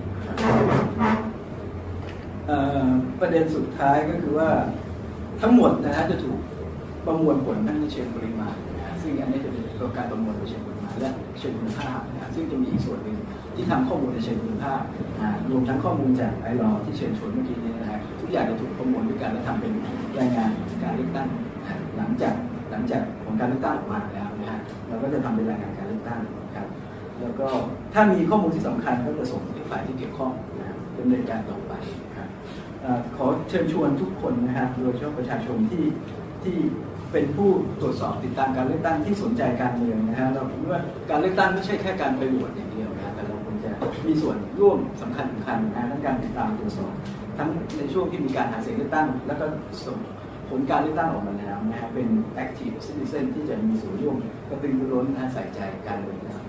ประเด็นสุดท้ายก็คือว่าทั้งหมดนะฮะจะถูกประมวลผลทั้งในเชิงปริมาณนะซึ่งอันนี้จะเป็นตัวการประมวลในเชิงปริมาณและเชิงคุณภาพนะซึ่งจะมีอีกส่วนหนึ่งที่ทำข้อมูลในเชิงคุณภาพรวมทั้งข้อมูลจากไอรอที่เชิญชวนเมื่อกี้นี้นะฮะทุกอย่างจะถูกประมวลด้วยกันและทำเป็นรายงานการเลือกตั้งหลังจากหลังจากผลการเลือกตั้งออกมาแล้วนะฮะเราก็จะทำเป็นรายงานการเลือกตั้งครับแล้วก็ถ้ามีข้อมูลที่สำคัญก็จะส่งให้ฝ่ายที่เกี่ยวข้องดำเนินการต่อไปครับขอเชิญชวนทุกคนนะครับโดยเฉพาะประชาชนที่ที่เป็นผู้ตรวจสอบติดตามการเลือกตั้งที่สนใจการเมืองนะฮะเราคิดว่าการเลือกตั้งไม่ใช่แค่การไปโหวตอย่างเดียวนะแต่เราควรจะมีส่วนร่วมสำคัญสำคัญนะทั้งการติดตามตรวจสอบทั้งในช่วงที่มีการหาเสียงเลือกตั้งแล้วก็ส่งผผลการเลือกตั้งออกมาแล้วนะฮะเป็น active citizen ที่จะมีส่วนร่วมกระตือรือร้นนะใส่ใจการเมืองนะครับ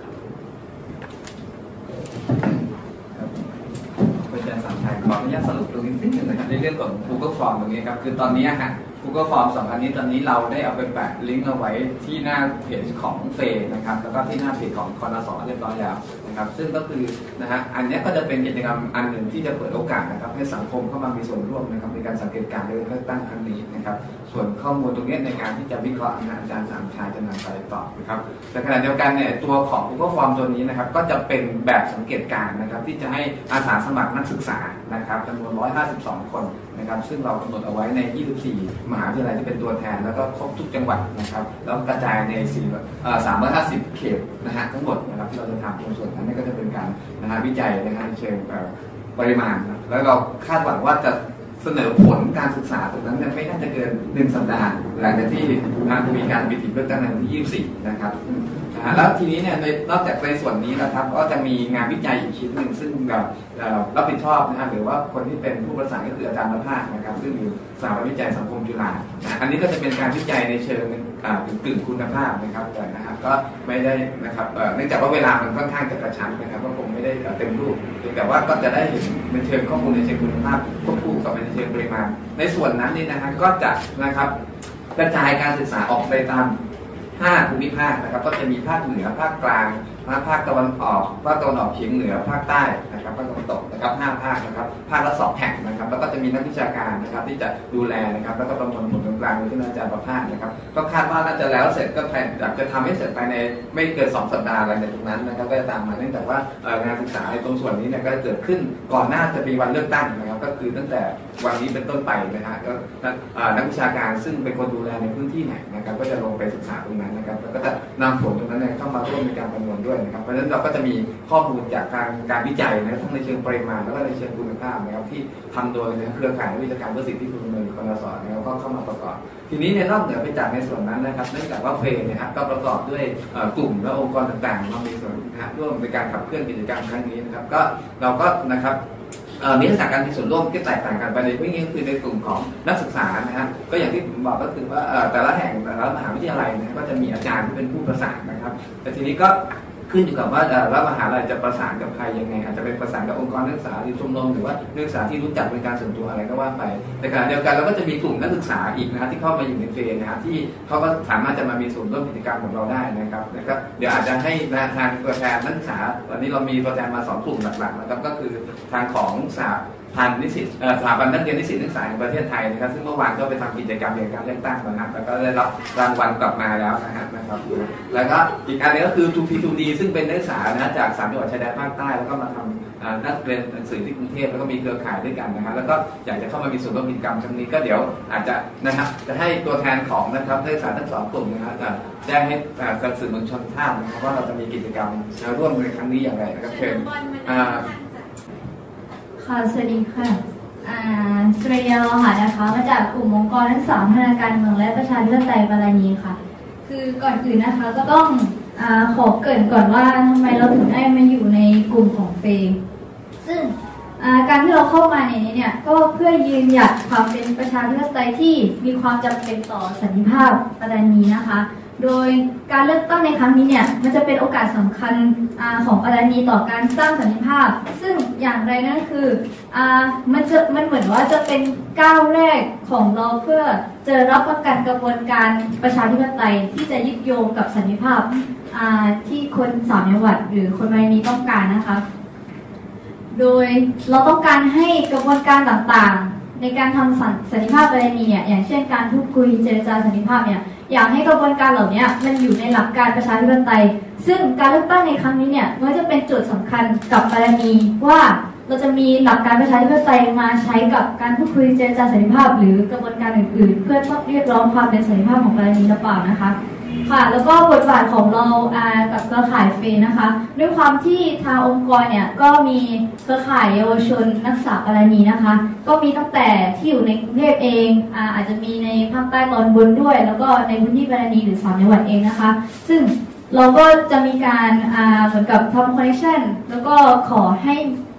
อาจารย์สามชัยขออนุญาตสรุปตรงนี้นิดนึงนะครับในเรื่องของ Google Form ตรงนี้ครับคือตอนนี้ฮะ Google Form สองอันนี้ตอนนี้เราได้เอาไปแปะลิงก์เอาไว้ที่หน้าเพจของเฟย์นะครับแล้วก็ที่หน้าเพจของคณส.เรียบร้อยแล้วนะครับซึ่งก็คือนะฮะอันนี้ก็จะเป็นกิจกรรมอันหนึ่งที่จะเปิดโอกาสนะครับให้สังคมเข้ามามีส่วนร่วมนะครับในการสังเกตการณ์เลือกตั้งครั้งนี้นะครับส่วนข้อมูลตรงนี้ในการที่จะวิเคราะห์นะอาจารย์สามชายจะนำไปตอบนะครับแต่ขณะเดียวกันเนี่ยตัวของ Google Form ตัวนี้นะครับก็จะเป็นแบบสังเกตการณ์นะครับที่จะให้อาสาสมัครนักศึกษานะครับจำนวนหนึ่งร้อยห้าสิบสองคนนะครับซึ่งเรากำหนดเอาไว้ในยี่สิบสี่มหาวิทยาลัยที่เป็นตัวแทนแล้วก็ครบทุกจังหวัดนะครับแล้วกระจายในสี่เอ่อสามร้อยห้าสิบเขตนะฮะทั้งหมดนะครับที่เราจะทำตรงส่วนนั้นนี่ก็จะเป็นการนะฮะวิจัยนะครับในเชิงปริมาณนะแล้วเราคาดหวังว่าจะเสนอผลการศึกษาตรงนั้นไม่น่าจะเกินหนึ่งสัปดาห์หลังจากที่มีการปิดเลือกตั้งในวันที่ยี่สิบสี่นะครับแล้วทีนี้เนี่ยนอกจากในส่วนนี้นะครับก็จะมีงานวิจัยอีกชิ้นหนึ่งซึ่งแบบรับผิดชอบนะฮะหรือว่าคนที่เป็นผู้ประสานก็คืออาจารย์ประภาสนะครับซึ่งอยู่สถาบันวิจัยสังคมจุฬาอันนี้ก็จะเป็นการวิจัยในเชิงกึ่งคุณภาพนะครับแต่นะครับก็ไม่ได้นะครับเนื่องจากว่าเวลามันค่อนข้างจะกระชั้นนะครับก็คงไม่ได้เต็มรูปแต่ว่าก็จะได้เห็นในเชิงข้อมูลในเชิงคุณภาพควบคู่กับในเชิงปริมาณในส่วนนั้นนี่นะฮะก็จะนะครับกระจายการศึกษาออกไปตามห้าภูมิภาคนะครับก็จะมีภาคเหนือภาคกลางภาคตะวันออกภาคตะวันออกเฉียงเหนือภาคใต้นะครับภาคตะวันตกนะครับห้าภาคนะครับภาคละสองแห่งนะครับแล้วก็จะมีนักวิชาการนะครับที่จะดูแลนะครับแล้วก็ประมวลผลตรงกลางโดยที่อาจารย์ประภาสนะครับก็คาดว่าน่าจะแล้วเสร็จก็แผนจะทำให้เสร็จภายในไม่เกินสองสัปดาห์อะไรในตรงนั้นนะครับก็จะตามมาเนื่องจากว่างานศึกษาในตรงส่วนนี้เนี่ยก็เกิดขึ้นก่อนหน้าจะมีวันเลือกตั้งนะครับก็คือตั้งแต่วันนี้เป็นต้นไปนะฮะก็นักวิชาการซึ่งเป็นคนดูแลในพื้นที่ไหนนะครับก็จะลงไปศึกษาตรงนั้นนะครับแล้วก็จะนำผลตรงนั้นเข้ามาร่วมในการประมวลด้วยนะครับเพราะฉะนั้นเราก็จะมีข้อมูลจากการการวิจัยนะทั้งในเชิงปริมาณแล้วก็ในเชิงคุณภาพนะครับที่ทำโดยเครือข่ายวิชาการเพื่อสิทธิพลเมืองคณส.นะครับก็เข้ามาประกอบทีนี้เนี่ยนอกเหนือไปจากในส่วนนั้นนะครับเนื่องจากว่าเฟย์นะครับก็ประกอบด้วยกลุ่มและองค์กรต่างๆมามีส่วนร่วมในการขับเคลื่อนกิจกรรมครั้งนี้นะครับก็เราก็นะครับมีทักษะการมีส่วนร่วมที่แตกต่างกันไปในเรื่องนี้คือในกลุ่มของนักศึกษานะฮะก็อย่างที่ผมบอกก็คือว่าแต่ละแห่งแต่ละมหาวิทยาลัยนะก็จะมีอาจารย์ที่เป็นผู้ประสานนะครับแต่ทีนี้ก็ขึ้นอยู่กับว่าแต่ละมหาลัยจะประสานกับใครยังไงอาจจะเป็นประสานกับองค์กรนักศึกษาหรือชมรมหรือว่านักศึกษาที่รู้จักเป็นการส่วนตัวอะไรก็ว่าไปแต่ขณะเดียวกันเราก็จะมีกลุ่มนักศึกษาอีกนะที่เข้ามาอยู่ในเฟย์นะฮะที่เขาก็สามารถจะมามีส่วนร่วมกิจกรรมของเราได้นะครับแล้วก็เดี๋ยวอาจจะให้ทางตัวแทนนักศึกษาวันนี้เรามีตัวแทนมาสองกลุ่มหลักๆนะครับก็คือทางของสาพันนิสิตสถาบันนักเรียนนิสิตนักศึกษาแห่งประเทศไทยนะครับซึ่งเมื่อวานก็ไปทำกิจกรรมเกี่ยวกับการเลือกตั้งนะครับแล้วก็ได้รับรางวัลกลับมาแล้วนะครับนะครับแล้วก็อีกอันนึงก็คือ ทู พี ทู ดี ซึ่งเป็นนักศึกษานะจากสามจังหวัดชายแดนภาคใต้แล้วก็มาทำนักเรียนหนังสือที่กรุงเทพแล้วก็มีเครือข่ายด้วยกันนะครับแล้วก็อยากจะเข้ามามีส่วนร่วมกิจกรรมครั้งนี้ก็เดี๋ยวอาจจะนะครับจะให้ตัวแทนของนะครับนักศึกษาทั้งสองกลุ่มนะครับจะแจ้งให้การสื่อมวลชนทราบนะครับว่าเราจะมีกิจกรรมร่วมในครั้งนี้อย่างไรนะครับเชิญค่ะสวัสดีค่ะสุริยาโลหะนะคะมาจากกลุ่มองค์กรนักศึกษาพัฒนาการเมืองและประชาธิปไตยปารานีค่ะคือก่อนอื่นนะคะก็ต้องอขอเกริ่นก่อนว่าทำไมเราถึงได้มาอยู่ในกลุ่มของเฟย์ซึ่งการที่เราเข้ามาในนี้เนี่ยก็เพื่อยืนหยัดความเป็นประชาธิปไตยที่มีความจำเป็นต่อสันติภาพปารานีนะคะโดยการเลือกตั้งในครั้งนี้เนี่ยมันจะเป็นโอกาสสำคัญอของปารานีต่อการสร้างสันติภาพซึ่งอย่างไรนั่นคืออมันจะมันเหมือนว่าจะเป็นก้าวแรกของเราเพื่อจะรับประกันกระบวนการประชาธิปไตยที่จะยึดโยงกับสันติภาพที่คนสามจังหวัดหรือคนปารานีต้องการนะคะโดยเราต้องการให้กระบวนการต่างๆในการทำสันติภาพปารานีเนี่ยอย่างเช่นการพูดคุยเจรจาสันติภาพเนี่ยอยากให้กระบวนการเหล่านี้มันอยู่ในหลักการประชาธิปไตยซึ่งการเลือกตั้งในครั้งนี้เนี่ยมันจะเป็นจุดสำคัญกับปารานีว่าเราจะมีหลักการประชาธิปไตยมาใช้กับการพูดคุยเจรจาสันติภาพหรือกระบวนการอื่นๆเพื่อเรียกร้องความเป็นสันติภาพของปารานีหรือเปล่านะคะค่ะแล้วก็บทบาทของเรากับเครือข่ายเฟย์นะคะด้วยความที่ทางองค์กรเนี่ยก็มีเครือข่ายเยาวชนนักศึกษาปารานีนะคะก็มีตั้งแต่ที่อยู่ในกรุงเทพเองอาอาจจะมีในภาคใต้ตอนบนด้วยแล้วก็ในพื้นที่ปารานีหรือสามจังหวัดเองนะคะซึ่งเราก็จะมีการเหมือนกับทำคอนเนคชั่นแล้วก็ขอให้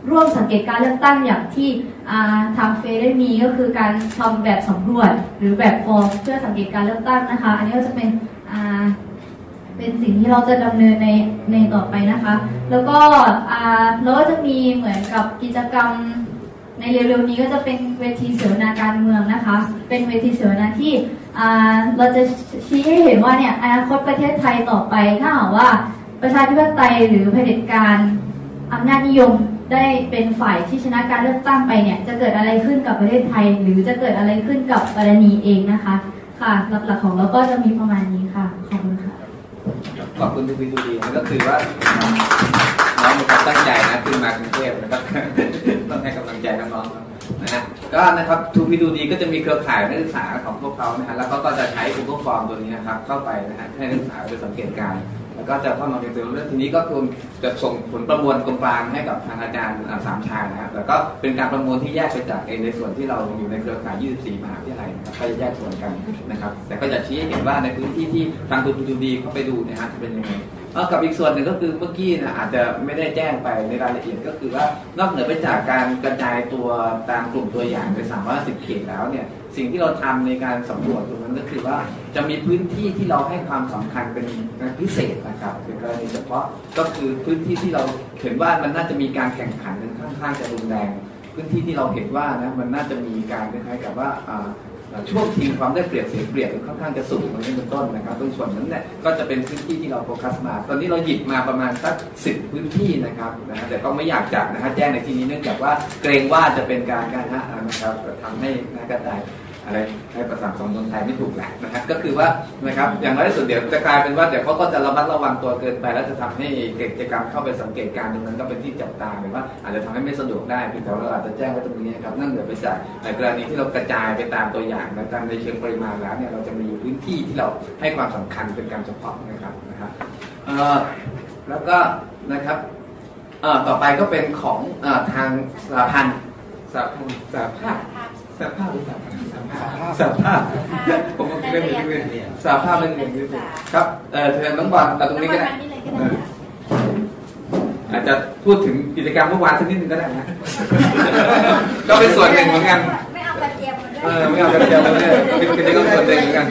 ร่วมสังเกตการเลือกตั้งอย่างที่ทางเฟซได้มีก็คือการทำแบบสำรวจหรือแบบฟอร์มเพื่อสังเกตการเลือกตั้งนะคะอันนี้ก็จะเป็นเป็นสิ่งที่เราจะดำเนินในในต่อไปนะคะแล้วก็เราก็จะมีเหมือนกับกิจกรรมในเร็วๆนี้ก็จะเป็นเวทีเสวนาการเมืองนะคะเป็นเวทีเสวนาที่เราจะชี้ให้เห็นว่าเนี่ยอนาคตประเทศไทยต่อไปถ้าหากว่าประชาธิปไตยหรือเผด็จการอำนาจนิยมได้เป็นฝ่ายที่ชนะการเลือกตั้งไปเนี่ยจะเกิดอะไรขึ้นกับประเทศไทยหรือจะเกิดอะไรขึ้นกับปรณีเองนะคะค่ะหลักๆของเราก็จะมีประมาณนี้ค่ะขอบคุณค่ะขอบคุณทุกทีทุกทีนั่นก็คือว่าน้องมีความตั้งใจนะขึ้นมากรุงเทพนะครับต้องให้กำลังใจน้องๆนะฮะก็นะครับทูพีดูดีก็จะมีเครือข่ายนักศึกษาของพวกเขานะฮะแล้วก็จะใช้ Google Form ตัวนี้นะครับเข้าไปนะฮะให้นักศึกษาไปสังเกตการแล้วก็จะเข้ามาเรียนรู้เรื่องทีนี้ก็คือจะส่งผลประมวลตรงกลางให้กับทางอาจารย์สามชายนะครับแล้วก็เป็นการประมวลที่แยกไปจากในส่วนที่เราอยู่ในเครือข่ายยี่สิบสี่มหาวิทยาลัยนะครับก็จะแยกส่วนกันนะครับแต่ก็จะชี้ให้เห็นว่าในพื้นที่ที่ทางทูพีดูดีเขาไปดูนะฮะจะเป็นยังไงกับอีกส่วนหนึ่งก็คือเมื่อกี้นะอาจจะไม่ได้แจ้งไปในรายละเอียดก็คือว่านอกเหนือไปจากการกระจายตัวตามกลุ่มตัวอย่างในสามร้อยสิบเขตแล้วเนี่ยสิ่งที่เราทำในการสำรวจตรงนั้นก็คือว่าจะมีพื้นที่ที่เราให้ความสำคัญเป็นพิเศษนะครับเป็นกรณีเฉพาะก็คือพื้นที่ที่เราเห็นว่ามันน่าจะมีการแข่งขันกันค่อนข้างจะรุนแรงพื้นที่ที่เราเห็นว่านะมันน่าจะมีการคล้ายๆกับว่าช่วงทีมความได้เปรียบเสียเปรียบค่อนข้างจะสูงอย่างนี้เป็นต้นนะครับตรงส่วนนั้นเนี่ยก็จะเป็นพื้นที่ที่เราโฟกัสมาตอนนี้เราหยิบมาประมาณสักสิบพื้นที่นะครับนะแต่ก็ไม่อยากจัดนะฮะแจ้งในที่นี้เนื่องจากว่าเกรงว่าจะเป็นการการฮะนะครับทำให้นักการได้อะไรให้ประสานสองคนไทยไม่ถูกแหละนะครับก็คือว่านะครับอย่างน้อยที่สุดเดี๋ยวจะกลายเป็นว่าเดี๋ยวเขาก็จะระมัดระวังตัวเกินไปแล้วจะทำให้กิจกรรมเข้าไปสังเกตการณ์ตรงนั้นก็เป็นที่จับตาหรือว่าอาจจะทำให้ไม่สะดวกได้เพียงแต่เราอาจจะแจ้งไว้ตรงนี้นะครับนั่นเหนือไปจากในกรณีที่เรากระจายไปตามตัวอย่างและตามในเชิงปริมาณแล้วเนี่ยเราจะมีพื้นที่ที่เราให้ความสำคัญเป็นการเฉพาะนะครับนะครับเอ่อแล้วก็นะครับเอ่อต่อไปก็เป็นของเอ่อทางสหพันธ์สหพันธ์สหภาพสหภาพหรือสหภาพสหภาพผมก็เล่นเล่นสหภาพเล่นเล่นครับเออเชิญน้องบอลแต่ตรงนี้ก็ได้อาจจะพูดถึงกิจกรรมเมื่อวานสักนิดนึงก็ได้นะก็เป็นส่วนหนึ่งเหมือนกันไม่เอากระเทียมมาด้วยเออไม่เอากระเทียมมาด้วยเป็นกิจกรรมส่วนหนึ่งเหมือนกัน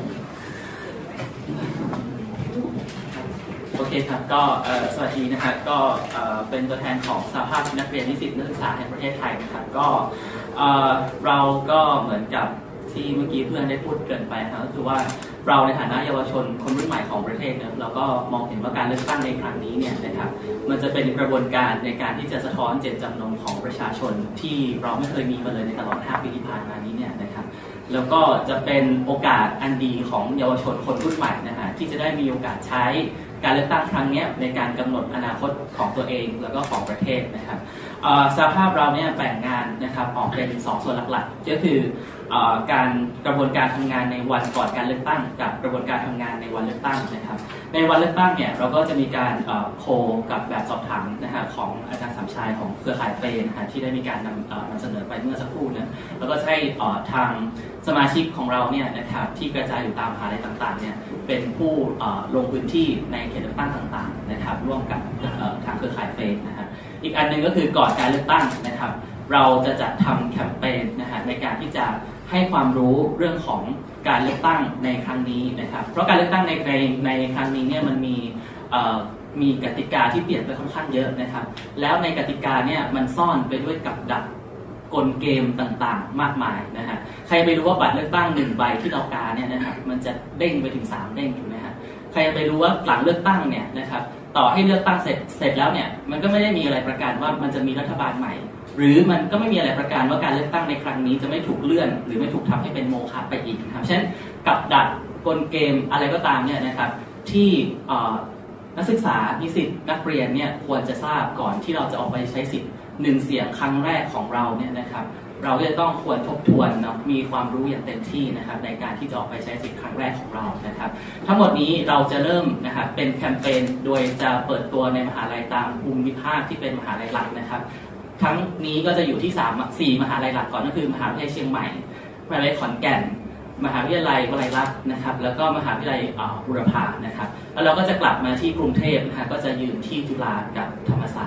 โอเคครับก็สวัสดีนะครับก็เป็นตัวแทนของสหภาพนักเรียนนิสิตนักศึกษาแห่งประเทศไทยนะครับก็เราก็เหมือนกับที่เมื่อกี้เพื่อนได้พูดเกินไปนะครับก็คือว่าเราในฐานะเยาวชนคนรุ่นใหม่ของประเทศเนี่ยเราก็มองเห็นว่าการเลือกตั้งในครั้งนี้เนี่ยนะครับมันจะเป็นกระบวนการในการที่จะสะท้อนเจตจำนงของประชาชนที่เราไม่เคยมีมาเลยในตลอดห้าปีที่ผ่านมานี้เนี่ยนะครับแล้วก็จะเป็นโอกาสอันดีของเยาวชนคนรุ่นใหม่นะฮะที่จะได้มีโอกาสใช้การเลือกตั้งครั้งนี้ในการกำหนดอนาคตของตัวเองแล้วก็ของประเทศนะครับสภาพเราเนี่ยแบ่งงานนะครับออกเป็นสองส่วนหลักๆก็คือการกระบวนการทำงานในวันก่อนการเลือกตั้งกับกระบวนการทำงานในวันเลือกตั้งนะครับในวันเลือกตั้งเนี่ยเราก็จะมีการโคกับแบบสอบถามนะฮะของอาจารย์สามชายของเครือข่ายเปนนะฮะที่ได้มีการนำนำเสนอไปเมื่อสักครู่นะแล้วก็ให้ทางสมาชิกของเราเนี่ยนะครับที่กระจายอยู่ตามมหาลัยต่างๆเนี่ยเป็นผู้ลงพื้นที่ในเขตเลือกตั้งต่างๆนะครับร่วมกับทางเครือข่ายเปนนะฮะอีกอันหนึ่งก็คือก่อนการเลือกตั้งนะครับเราจะจัดทำแคมเปญนะฮะในการที่จะให้ความรู้เรื่องของการเลือกตั้งในครั้งนี้นะครับเพราะการเลือกตั้งในในในครั้งนี้เนี่ยมันมีมีกติกาที่เปลี่ยนไปค่อนข้างเยอะนะครับแล้วในกติกาเนี่ยมันซ่อนไปด้วยกับดักกลเกมต่างๆมากมายนะฮะใครไปรู้ว่าบัตรเลือกตั้งหนึ่งใบที่เรากาเนี่ยนะครับมันจะเด้งไปถึงสามเด้งถูกไหมฮะใครไปรู้ว่าหลังเลือกตั้งเนี่ยนะครับต่อให้เลือกตั้งเสร็จเสร็จแล้วเนี่ยมันก็ไม่ได้มีอะไรประกันว่ามันจะมีรัฐบาลใหม่หรือมันก็ไม่มีอะไรประกันว่าการเลือกตั้งในครั้งนี้จะไม่ถูกเลื่อนหรือไม่ถูกทำให้เป็นโมฆะไปอีกนะครับเช่นกับดักกลเกมอะไรก็ตามเนี่ยนะครับที่นักศึกษานิสิตนักเรียนเนี่ยควรจะทราบก่อนที่เราจะออกไปใช้สิทธิ์หนึ่งเสียงครั้งแรกของเราเนี่ยนะครับเราจะต้องควรทบทวนเนาะมีความรู้อย่างเต็มที่นะครับในการที่จะออกไปใช้สิทธิ์ครั้งแรกของเรานะครับทั้งหมดนี้เราจะเริ่มนะครับเป็นแคมเปญโดยจะเปิดตัวในมหาลัยตามภูมิภาคที่เป็นมหาลัยหลักนะครับทั้งนี้ก็จะอยู่ที่สาม สี่มหาลัยหลักก่อนก็คือมหาวิทยาลัยเชียงใหม่มหาวิทยาลัยขอนแก่นมหาวิทยาลัยวลัยลักษณ์นะครับแล้วก็มหาวิทยาลัยบุรพานะครับแล้วเราก็จะกลับมาที่กรุงเทพนะฮะก็จะยืนที่จุฬากับธรรมศาสตร์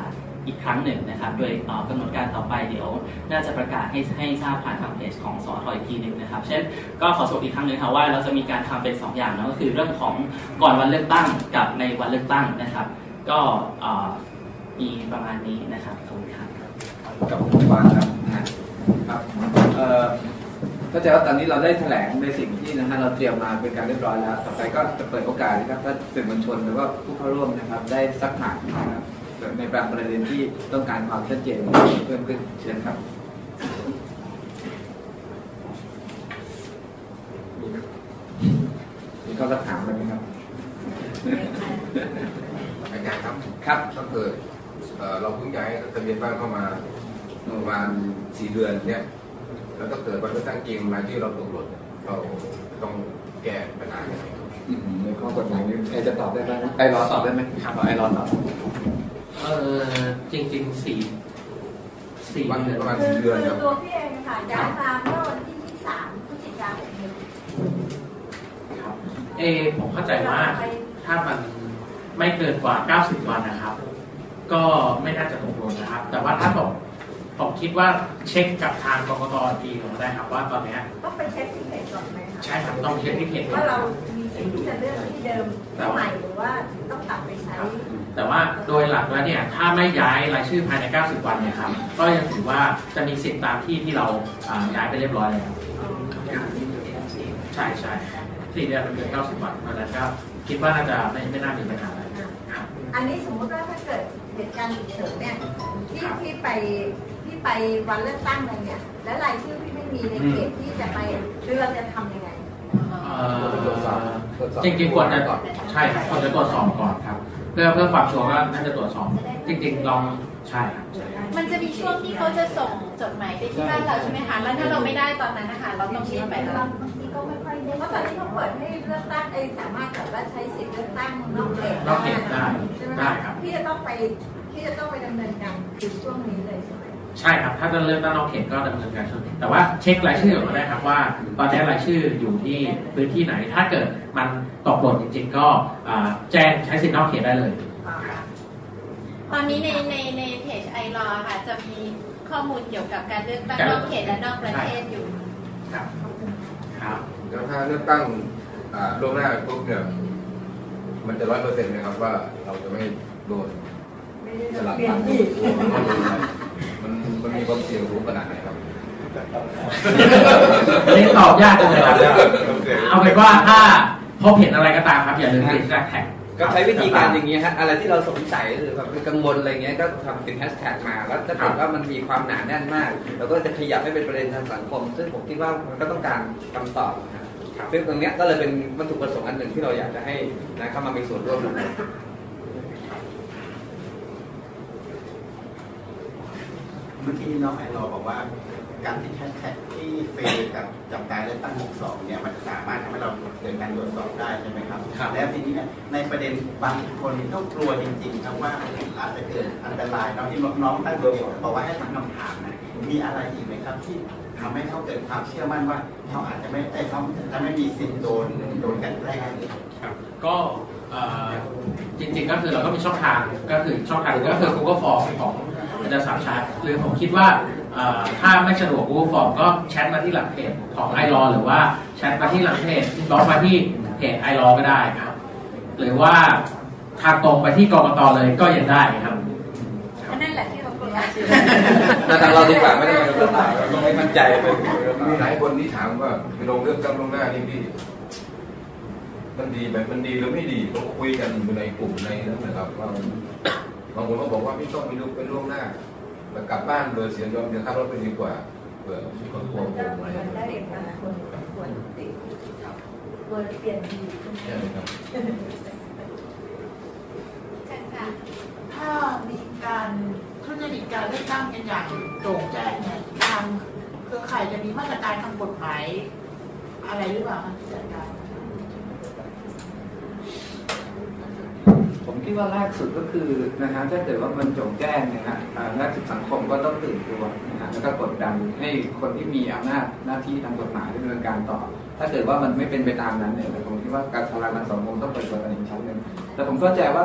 อีกครั้งหนึ่งนะครับโดยกำหนดการต่อไปเดี๋ยวน่าจะประกาศให้ให้ทราบผ่านทางเพจของสอทอีกทีหนึ่งนะครับเช่นก็ขอสรุปอีกครั้งหนึ่งครับว่าเราจะมีการทำเป็นสองอย่างนะก็คือเรื่องของก่อนวันเลือกตั้งกับในวันเลือกตั้งนะครับก็มีประมาณนี้นะครับขอบคุณครับกับคุณฟังครับครับเอ่อเข้าใจว่าตอนนี้เราได้แถลงในสิ่งที่นะฮะเราเตรียมมาเป็นการเรียบร้อยแล้วต่อไปก็จะเปิดโอกาสนะครับถ้าสื่อมวลชนหรือว่าผู้เข้าร่วมนะครับได้ซักถามนะครับในบางประเด็นที่ต้องการความชัดเจนเพิ่มขึ้นเช่นครับมีข้อสักถามไหมครับอาจารย์ครับครับถ้าเกิดเราเพิ่งย้ายทะเบียนบ้านเข้ามาประมาณสี่เดือนเนี่ยแล้วก็เกิดวันเลือกตั้งจริงมาที่เราตกหล่นเราต้องแก้ปัญหาอย่างไรในข้อกฎหมายนี้ไอจะตอบได้ไหมไอรอตอบได้ไหมครับไอรอตอบเออจริงๆสี่สี่วันเดือนประมาณสี่เดือนครับคือตัวพี่เองค่ะย้ายมาเมื่อวันที่ยี่สิบสามพฤศจิกายนครับเอผมเข้าใจว่าถ้ามันไม่เกินกว่าเก้าสิบวันนะครับ ก็ไม่น่าจะตกหล่นนะครับ แต่ว่าถ้าตกผมคิดว่าเช็คกับทางกกต.ทีหนึ่งได้ครับว่าตอนนี้ต้องไปเช็คที่เพจก่อนไหมคะใช่ครับต้องเช็คที่เพจว่าเรามีสิทธิ์ที่จะเลือกที่เดิมใหม่หรือว่าต้องกลับไปใช้แต่ว่าโดยหลักแล้วเนี่ยถ้าไม่ย้ายรายชื่อภายในเก้าสิบวันเนี่ยครับก็ยังถือว่าจะมีสิทธิ์ตามที่ที่เราย้ายไปเรียบร้อยแล้วใช่ใช่สี่เดือนมันเกินเก้าสิบวันเพราะฉะนั้นก็คิดว่าน่าจะไม่ไม่น่ามีปัญหาอะไรอันนี้สมมติว่าถ้าเกิดเหตุการณ์ฉุกเฉินเนี่ยที่ที่ไปที่ไปวันเลือกตั้งเลยเนี่ยแล้วรายชื่อที่ไม่มีในเขตที่จะไปเลือกจะทำยังไงจริงๆควรจะใช่ครับควรจะตรวจสอบก่อนครับเพื่อเพื่อความชัวร์ว่าน่าจะตรวจสอบจริงๆลองใช่ครับมันจะมีช่วงที่เขาจะส่งจดหมายไปที่บ้านเราใช่ไหมคะแล้วถ้าเราไม่ได้ตอนนั้นนะคะเราต้องรีบไปแล้วบางทีก็ไม่ค่อยได้เพราะตอนนี้เขาเปิดให้เลือกตั้งเองสามารถแบบว่าใช้สิทธิ์เลือกตั้งนอกเขตนอกเขตได้ได้ครับพี่จะต้องไปพี่จะต้องไปดำเนินการในช่วงนี้เลยใช่ไหมใช่ครับถ้าจะเลือกตั้งนอกเขตก็ดำเนินการช่วงนี้แต่ว่าเช็ครายชื่อก็ได้ครับว่าตอนนี้รายชื่ออยู่ที่พื้นที่ไหนถ้าเกิดมันตกหล่นจริงๆก็แจ้งใช้สิทธิ์นอกเขตได้เลยตอนนี้ในในในเพจไอรอค่ะจะมีข้อมูลเกี่ยวกับการเลือกตั้งนอกเขตและนอกประเทศอยู่ครับครับแล้วถ้าเลือกตั้งล่วงหน้าปุ๊บเนี่ยมันจะร้อยเปอร์เซ็นต์นะครับว่าเราจะไม่โดนสลับกันมันมันมีความเสี่ยงสูงขนาดไหนครับนี่ตอบยากจังเลยครับเอาเป็นว่าถ้าพบเห็นอะไรก็ตามครับอย่าลืมติดแท็กก็ใช้วิธีการอย่างนี้ฮะอะไรที่เราสงสัยหรือแบบกังวลอะไรเงี้ยก็ทำเป็นแฮชแท็กมาแล้วถ้าเกิดว่ามันมีความหนาแน่นมากเราก็จะขยับให้เป็นประเด็นทางสังคมซึ่งผมคิดว่ามันก็ต้องการคำตอบนะซึ่งตรงนี้ก็เลยเป็นวัตถุประสงค์อันหนึ่งที่เราอยากจะให้นะเข้ามามีส่วนร่วมด้วยเมื่อกี้น้องไอรอบอกว่าการที่แฮชแท็กที่เฟย์กับจับตายเลือกตั้งหกสองเนี่ยมันสามารถทำให้เราเกิดการตรวจสอบได้ใช่ไหมครับแล้วทีนี้เนี่ยในประเด็นบางคนก็กลัวจริงๆครับว่าอาจจะเกิดอันตรายน้องที่น้องตั้งตัวบอกว่าให้ตั้งคำถามนะมีอะไรอีกไหมครับที่ทำให้เขาเกิดความเชื่อมั่นว่าเขาอาจจะไม่ได้เขาจะไม่มีสิทธิ์โดนโดนกันแกล้งครับก็จริงๆก็คือเราก็มีช่องทางก็คือช่องทางก็คือ Google Form ของอาจารย์สามชาติหรือผมคิดว่าถ้าไม่สะดวก Google Form ก็แชทมาที่หลังเพจของไอรอหรือว่าแชทมาที่หลังเพจบล็อกมาที่เพจไอรอก็ได้ครับหรือว่าทางตรงไปที่กกต.เลยก็ยังได้ครับนั่นแหละที่เรากลัวแต่ทางเราดีกว่าไม่ได้เป็นกฎหมายเราต้องไม่มั่นใจเลยมีหลายคนที่ถามว่าไปลงเลือกตั้งล่วงหน้านี่พี่มันดีแบบมันดีหรือไม่ดีเขาคุยกันอยู่ในกลุ่มในนั้นนะครับว่าบางคนก็บอกว่าไม่ต้องไปดูไปล่วงหน้าแล้วกลับบ้านโดยเสียยอมเสียค่ารถไปดีกว่าเผื่อคนกลัวโกงอะไรได้เองนะคนควรติดควรเปลี่ยนดีใช่ไหมครับถ้ามีการทุจริตการเลือกตั้งกันอย่างโจ่งแจ้งเนี่ยทางเครือข่ายจะมีมาตรการทางกฎหมายอะไรหรือเปล่าคะที่จัดการผมคิดว่าแรกสุดก็คือนะฮะถ้าเกิดว่ามันโจงแจ้งนะฮะแรกสุดสังคมก็ต้องตื่นตัวนะฮะแล้วก็กดดันให้คนที่มีอำนาจหน้าที่ทางกฎหมายดำเนินการต่อถ้าเกิดว่ามันไม่เป็นไปตามนั้นเนี่ยผมคิดว่าการทำงานสังคมต้องเปิดตัวกันอีกชั้นหนึ่งแต่ผมเข้าใจว่า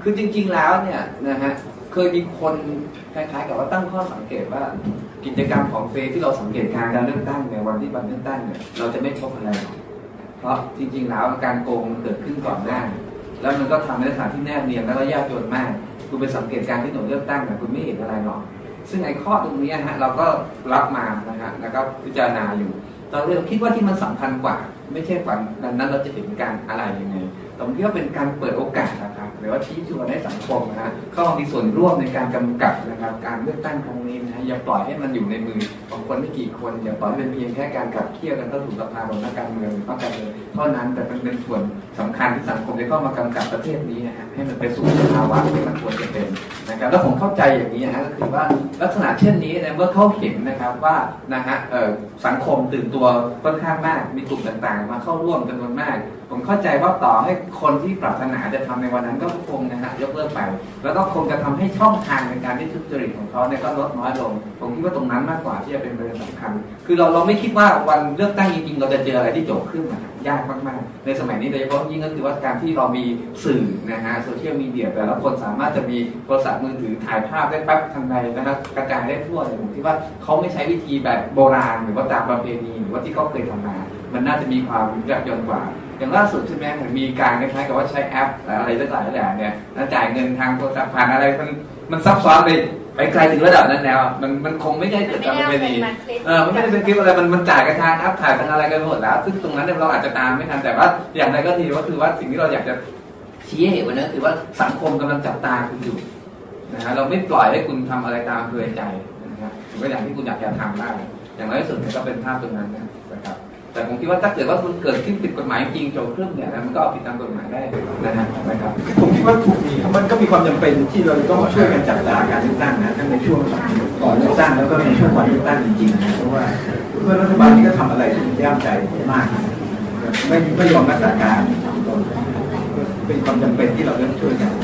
คือจริงๆแล้วเนี่ยนะฮะเคยมีคนคล้ายๆกับว่าตั้งข้อสังเกตว่ากิจกรรมของเฟซที่เราสังเกตการการเลือกตั้งในวันที่วันเลือกตั้งเนี่ยเราจะไม่พบอะไรหรอกเพราะจริงๆแล้วการโกงมันเกิดขึ้นก่อนหน้าแล้วมันก็ทำในสถานที่แนบเนียนแล้วก็ยากจนมากคุณไปสังเกตการที่หน่วยเลือกตั้งเนี่ยคุณไม่เห็นอะไรหรอกซึ่งไอ้ข้อตรงนี้ฮะเราก็รับมานะฮะแล้วก็พิจารณาอยู่เราเรื่องคิดว่าที่มันสำคัญกว่าไม่ใช่ฝันดังนั้นเราจะเห็นการอะไรยังไงผมคิดว่าเป็นการเปิดโอกาสนะครับหรือว่าชี้ชวนให้สังคมนะฮะเข้ามีส่วนร่วมในการกำกับนะครับการเลือกตั้งครั้งนี้นะฮะอย่าปล่อยให้มันอยู่ในมือของคนไม่กี่คนอย่าปล่อยให้เป็นเพียงแค่การขับเคี่ยวกันเข้าสู่สภาของนักการเมืองหรือนักการเมืองเท่านั้นแต่เป็นเป็นส่วนสำคัญที่สังคมจะเข้ามากำกับประเทศนี้นะฮะให้มันไปสู่ภาวะที่มันควรจะเป็นนะครับแล้วผมเข้าใจอย่างนี้นะฮะก็คือว่าลักษณะเช่นนี้เนี่ยเมื่อเขาเห็นนะครับว่านะฮะสังคมตื่นตัวค่อนข้างมากมีกลุ่มต่างๆมาเข้าร่วมจำนวนมากผมเข้าใจว่าต่อให้คนที่ปรารถนาจะทำในวันนั้นก็คงนะฮะยกเลิกไปแล้วก็คงจะทำให้ช่องทางในการที่ทุจริตของเขาเนี่ยก็ลดน้อยลงผมคิดว่าตรงนั้นมากกว่าที่จะเป็นประเด็นสำคัญคือเราเราไม่คิดว่าวันเลือกตั้งจริงๆเราจะเจออะไรที่โจทย์ขึ้นยากมากๆในสมัยนี้โดยเฉพาะยิ่งก็คือว่าการที่เรามีสื่อนะฮะโซเชียลมีเดียแต่ละคนสามารถจะมีโทรศัพท์มือถือถ่ายภาพได้แป๊บทันใดนะครับกระจายได้ทั่วเลยผมคิดว่าเขาไม่ใช้วิธีแบบโบราณหรือว่าตามประเพณีหรือว่าที่เขาเคยทำมามันน่าจะมีความยับยั้งกว่าอย่างล่าสุดใช่ไหมเหมือนมีการคล้ายๆกับว่าใช้แอปอะไรต่างๆแบบเนี่ยแล้วจ่ายเงินทางโทรศัพท์ผ่านอะไรมันมันซับซ้อนไปไปไกลถึงระดับนั้นแล้วมันมันคงไม่ได้เกิดตามประเพณีเออมันไม่ได้เป็นคลิปอะไรมันมันจ่ายกันทางแอปถ่ายทางอะไรกันหมดแล้วซึ่งตรงนั้นเราอาจจะตามไม่ทันแต่ว่าอย่างไรก็ดีก็คือว่าสิ่งที่เราอยากจะชี้ให้เห็นวันนี้คือว่าสังคมกำลังจับตาคุณอยู่นะฮะเราไม่ปล่อยให้คุณทำอะไรตามอำเภอใจนะครับหรือว่าอย่างที่คุณอยากจะทำได้อย่างน้อยที่สุดก็เป็นภาพตรงนั้นนะครับแต่ผมคิดว่าถ้าเกิดว่ามันเกิดขึ้นผิดกฎหมายจริงโจทย์เครื่องเนี่ยนะมันก็เอาผิดตามกฎหมายได้นะฮะนะครับผมคิดว่าถูกมีมันก็มีความจำเป็นที่เราต้องช่วยกันจับตาการเลือกตั้งนะทั้งในช่วงก่อนเลือกตั้งแล้วก็ในช่วงวันเลือกตั้งจริงๆนะเพราะว่าเพื่อรัฐบาลนี้ก็ทำอะไรที่ย่ามใจมากไม่ไม่ยอมรักษาการเป็นความจำเป็นที่เราต้องช่วยกัน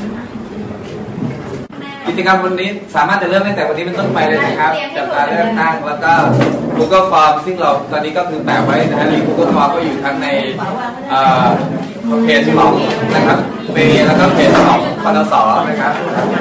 กิจกรรมวันนี้สามารถจะเริ่มตั้งแต่วันนี้เป็นต้นไปเลยนะครับจับตาเลือกตั้งแล้วก็ Google Form ซึ่งเราตอนนี้ก็คือแปะไว้นะฮะใน Google Form ก็อยู่ทั้งในเพจของนะครับเฟซแล้วก็เพจของคณสนะครับ